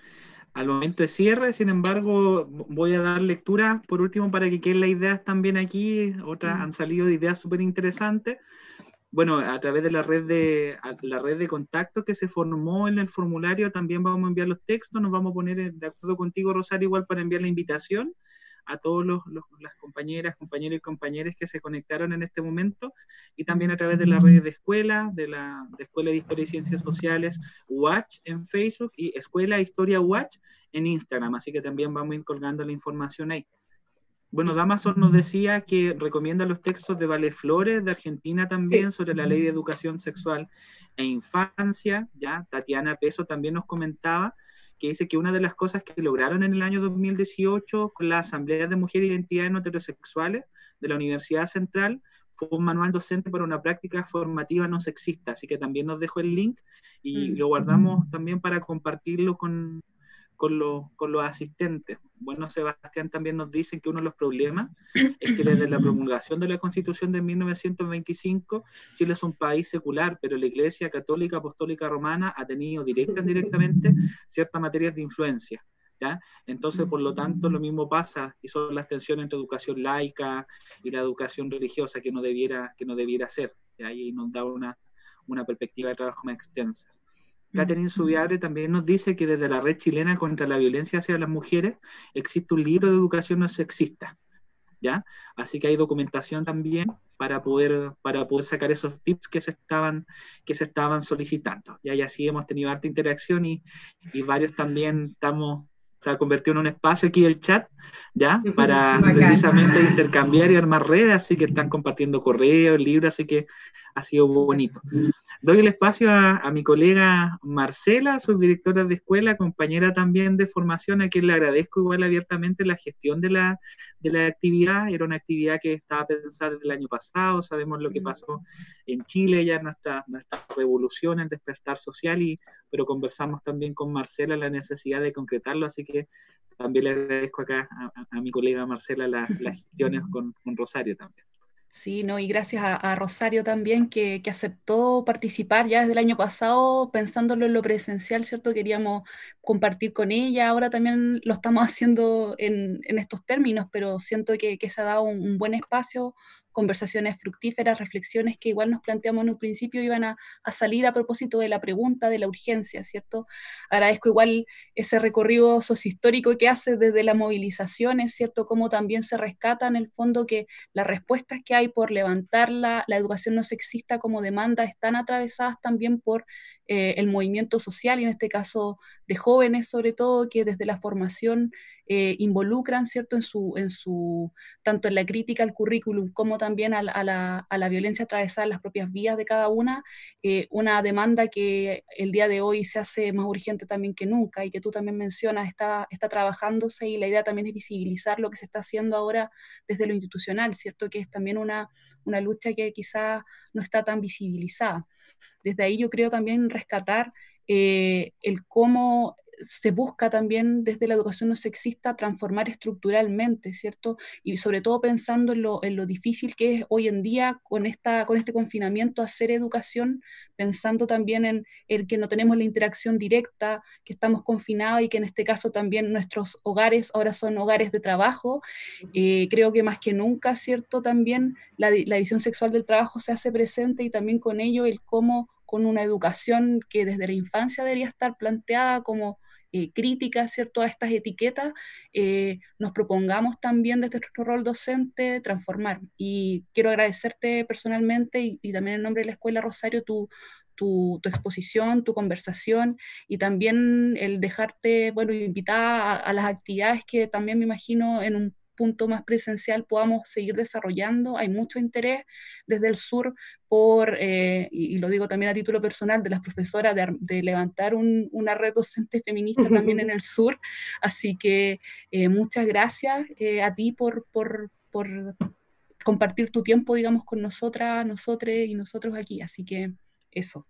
al momento de cierre. Sin embargo, voy a dar lectura por último para que queden las ideas también aquí. Otras mm. han salido de ideas súper interesantes. Bueno, a través de la red de la red de contacto que se formó en el formulario, también vamos a enviar los textos. Nos vamos a poner de acuerdo contigo, Rosario, igual para enviar la invitación a todos los, los, las compañeras, compañeros y compañeras que se conectaron en este momento, y también a través de la red de escuela, de la de Escuela de Historia y Ciencias Sociales Watch en Facebook y Escuela Historia Watch en Instagram, así que también vamos a ir colgando la información ahí. Bueno, Damaso nos decía que recomienda los textos de Vale Flores, de Argentina también, sobre la ley de educación sexual e infancia, ya Tatiana Peso también nos comentaba, que dice que una de las cosas que lograron en el año dos mil dieciocho con la Asamblea de Mujeres e Identidades No Heterosexuales de la Universidad Central fue un manual docente para una práctica formativa no sexista, así que también nos dejó el link y mm. lo guardamos también para compartirlo con, con, los, con los asistentes. Bueno, Sebastián también nos dice que uno de los problemas es que desde la promulgación de la Constitución de mil novecientos veinticinco, Chile es un país secular, pero la Iglesia Católica Apostólica Romana ha tenido directa e indirectamente ciertas materias de influencia, ¿ya? Entonces, por lo tanto, lo mismo pasa, y son las tensiones entre educación laica y la educación religiosa que no debiera, que no debiera ser, ¿ya? Y nos da una, una perspectiva de trabajo más extensa. Catherine Subiabre también nos dice que desde la Red Chilena contra la Violencia hacia las Mujeres existe un libro de educación no sexista, ¿ya? Así que hay documentación también para poder, para poder sacar esos tips que se estaban, que se estaban solicitando, ¿ya? Y así hemos tenido harta interacción y, y varios también estamos, se ha convertido en un espacio aquí el chat, ¿ya? Para precisamente intercambiar y armar redes, así que están compartiendo correos, libros, así que ha sido bonito. Doy el espacio a, a mi colega Marcela, subdirectora de escuela, compañera también de formación, a quien le agradezco igual abiertamente la gestión de la, de la actividad. Era una actividad que estaba pensada desde el año pasado, sabemos lo que pasó en Chile, ya nuestra, nuestra revolución, el despertar social, y, pero conversamos también con Marcela la necesidad de concretarlo, así que también le agradezco acá a, a, a mi colega Marcela las la gestiones con, con Rosario también. Sí, no, y gracias a, a Rosario también, que, que aceptó participar ya desde el año pasado, pensándolo en lo presencial, ¿cierto? Queríamos compartir con ella, ahora también lo estamos haciendo en, en estos términos, pero siento que, que se ha dado un, un buen espacio, conversaciones fructíferas, reflexiones que igual nos planteamos en un principio iban a, a salir a propósito de la pregunta, de la urgencia, ¿cierto? Agradezco igual ese recorrido sociohistórico que hace desde las movilizaciones, ¿cierto? Cómo también se rescata en el fondo que las respuestas que hay por levantar la, la educación no sexista como demanda están atravesadas también por eh, el movimiento social, y en este caso de jóvenes sobre todo, que desde la formación eh, involucran, ¿cierto? En su, en su, tanto en la crítica al currículum como también a la, a la, a la violencia atravesada en las propias vías de cada una, eh, una demanda que el día de hoy se hace más urgente también que nunca, y que tú también mencionas, está, está trabajándose, y la idea también es visibilizar lo que se está haciendo ahora desde lo institucional, ¿cierto? Que es también una, una lucha que quizás no está tan visibilizada. Desde ahí yo creo también rescatar eh, el cómo se busca también desde la educación no sexista transformar estructuralmente, ¿cierto? Y sobre todo pensando en lo, en lo difícil que es hoy en día con, esta, con este confinamiento hacer educación, pensando también en el que no tenemos la interacción directa, que estamos confinados y que en este caso también nuestros hogares ahora son hogares de trabajo. Eh, creo que más que nunca, ¿cierto? También la, la visión sexual del trabajo se hace presente, y también con ello el cómo con una educación que desde la infancia debería estar planteada como Eh, crítica, ¿cierto?, a estas etiquetas, eh, nos propongamos también desde nuestro rol docente transformar. Y quiero agradecerte personalmente y, y también en nombre de la Escuela Rosario tu, tu, tu exposición, tu conversación, y también el dejarte, bueno, invitada a, a las actividades que también me imagino en un punto más presencial podamos seguir desarrollando. Hay mucho interés desde el sur por, eh, y, y lo digo también a título personal, de las profesoras de, de levantar un, una red docente feminista también en el sur, así que eh, muchas gracias eh, a ti por, por, por compartir tu tiempo, digamos, con nosotras, nosotros y nosotros aquí, así que eso.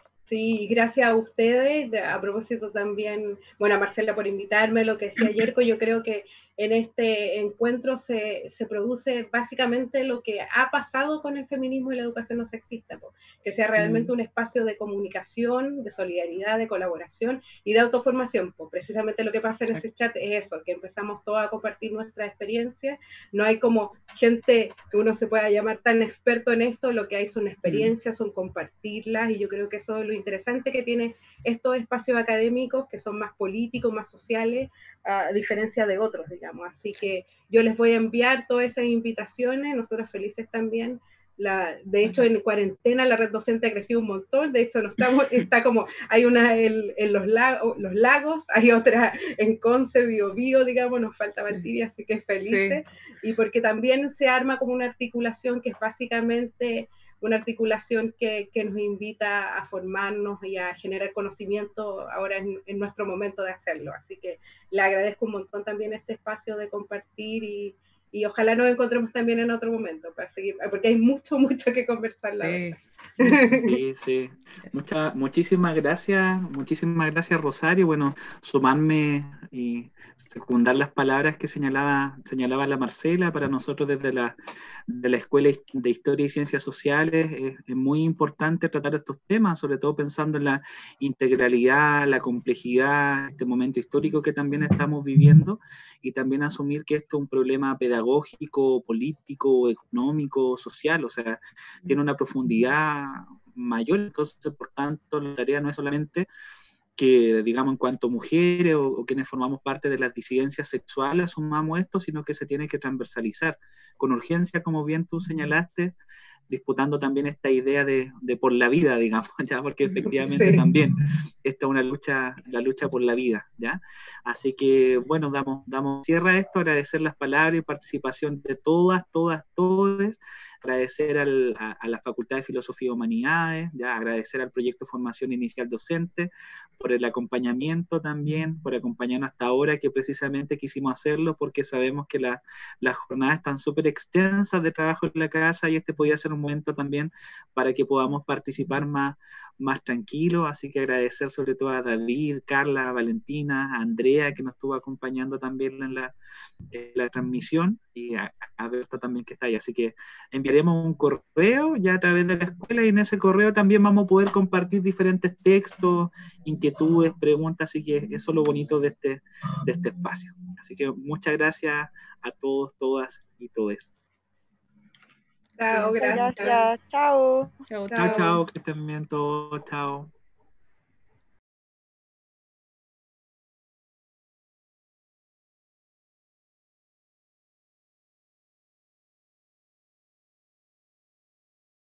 Sí, gracias a ustedes, a propósito también, bueno, a Marcela por invitarme, lo que decía Yerko, yo creo que en este encuentro se, se produce básicamente lo que ha pasado con el feminismo y la educación no sexista, po, que sea realmente un espacio de comunicación, de solidaridad, de colaboración y de autoformación. Po. Precisamente lo que pasa en ese chat es eso, que empezamos todos a compartir nuestra experiencia. No hay como gente que uno se pueda llamar tan experto en esto, lo que hay son experiencias, son compartirlas, y yo creo que eso es lo interesante que tiene estos espacios académicos, que son más políticos, más sociales, a diferencia de otros, digamos. Así que yo les voy a enviar todas esas invitaciones, nosotros felices también. La, de hecho, en cuarentena la red docente ha crecido un montón, de hecho no estamos, está como, hay una en, en los, lagos, los lagos, hay otra en Conce, Bio Bio, digamos, nos falta Valdivia, así que felices, sí. Y porque también se arma como una articulación que es básicamente una articulación que, que nos invita a formarnos y a generar conocimiento ahora en, en nuestro momento de hacerlo. Así que le agradezco un montón también este espacio de compartir y, y ojalá nos encontremos también en otro momento para seguir, porque hay mucho, mucho que conversar, la verdad. Sí, sí. Mucha, muchísimas gracias, muchísimas gracias, Rosario. Bueno, sumarme y secundar las palabras que señalaba, señalaba la Marcela. Para nosotros desde la, de la Escuela de Historia y Ciencias Sociales es, es muy importante tratar estos temas, sobre todo pensando en la integralidad, la complejidad, este momento histórico que también estamos viviendo, y también asumir que esto es un problema pedagógico, político, económico, social, o sea, tiene una profundidad mayor. Entonces, por tanto, la tarea no es solamente que, digamos, en cuanto mujeres o, o quienes formamos parte de las disidencias sexuales asumamos esto, sino que se tiene que transversalizar con urgencia, como bien tú señalaste, disputando también esta idea de, de por la vida, digamos, ya, porque efectivamente sí. También esta es una lucha, la lucha por la vida, ¿ya? Así que, bueno, damos, damos cierre a esto, agradecer las palabras y participación de todas, todas, todos, agradecer al, a, a la Facultad de Filosofía y Humanidades, ya, agradecer al proyecto Formación Inicial Docente por el acompañamiento también, por acompañarnos hasta ahora, que precisamente quisimos hacerlo porque sabemos que la, las jornadas están súper extensas de trabajo en la casa, y este podía ser un momento también para que podamos participar más, más tranquilos. Así que agradecer sobre todo a David, Carla, Valentina, a Andrea, que nos estuvo acompañando también en la, en la transmisión, y a, a Berta también, que está ahí. Así que enviaremos un correo ya a través de la escuela, y en ese correo también vamos a poder compartir diferentes textos, inquietudes, preguntas, así que eso es lo bonito de este, de este espacio. Así que muchas gracias a todos, todas y todes. Chao, gracias. Gracias, chao. Chao, chao, que estén bien todos, chao.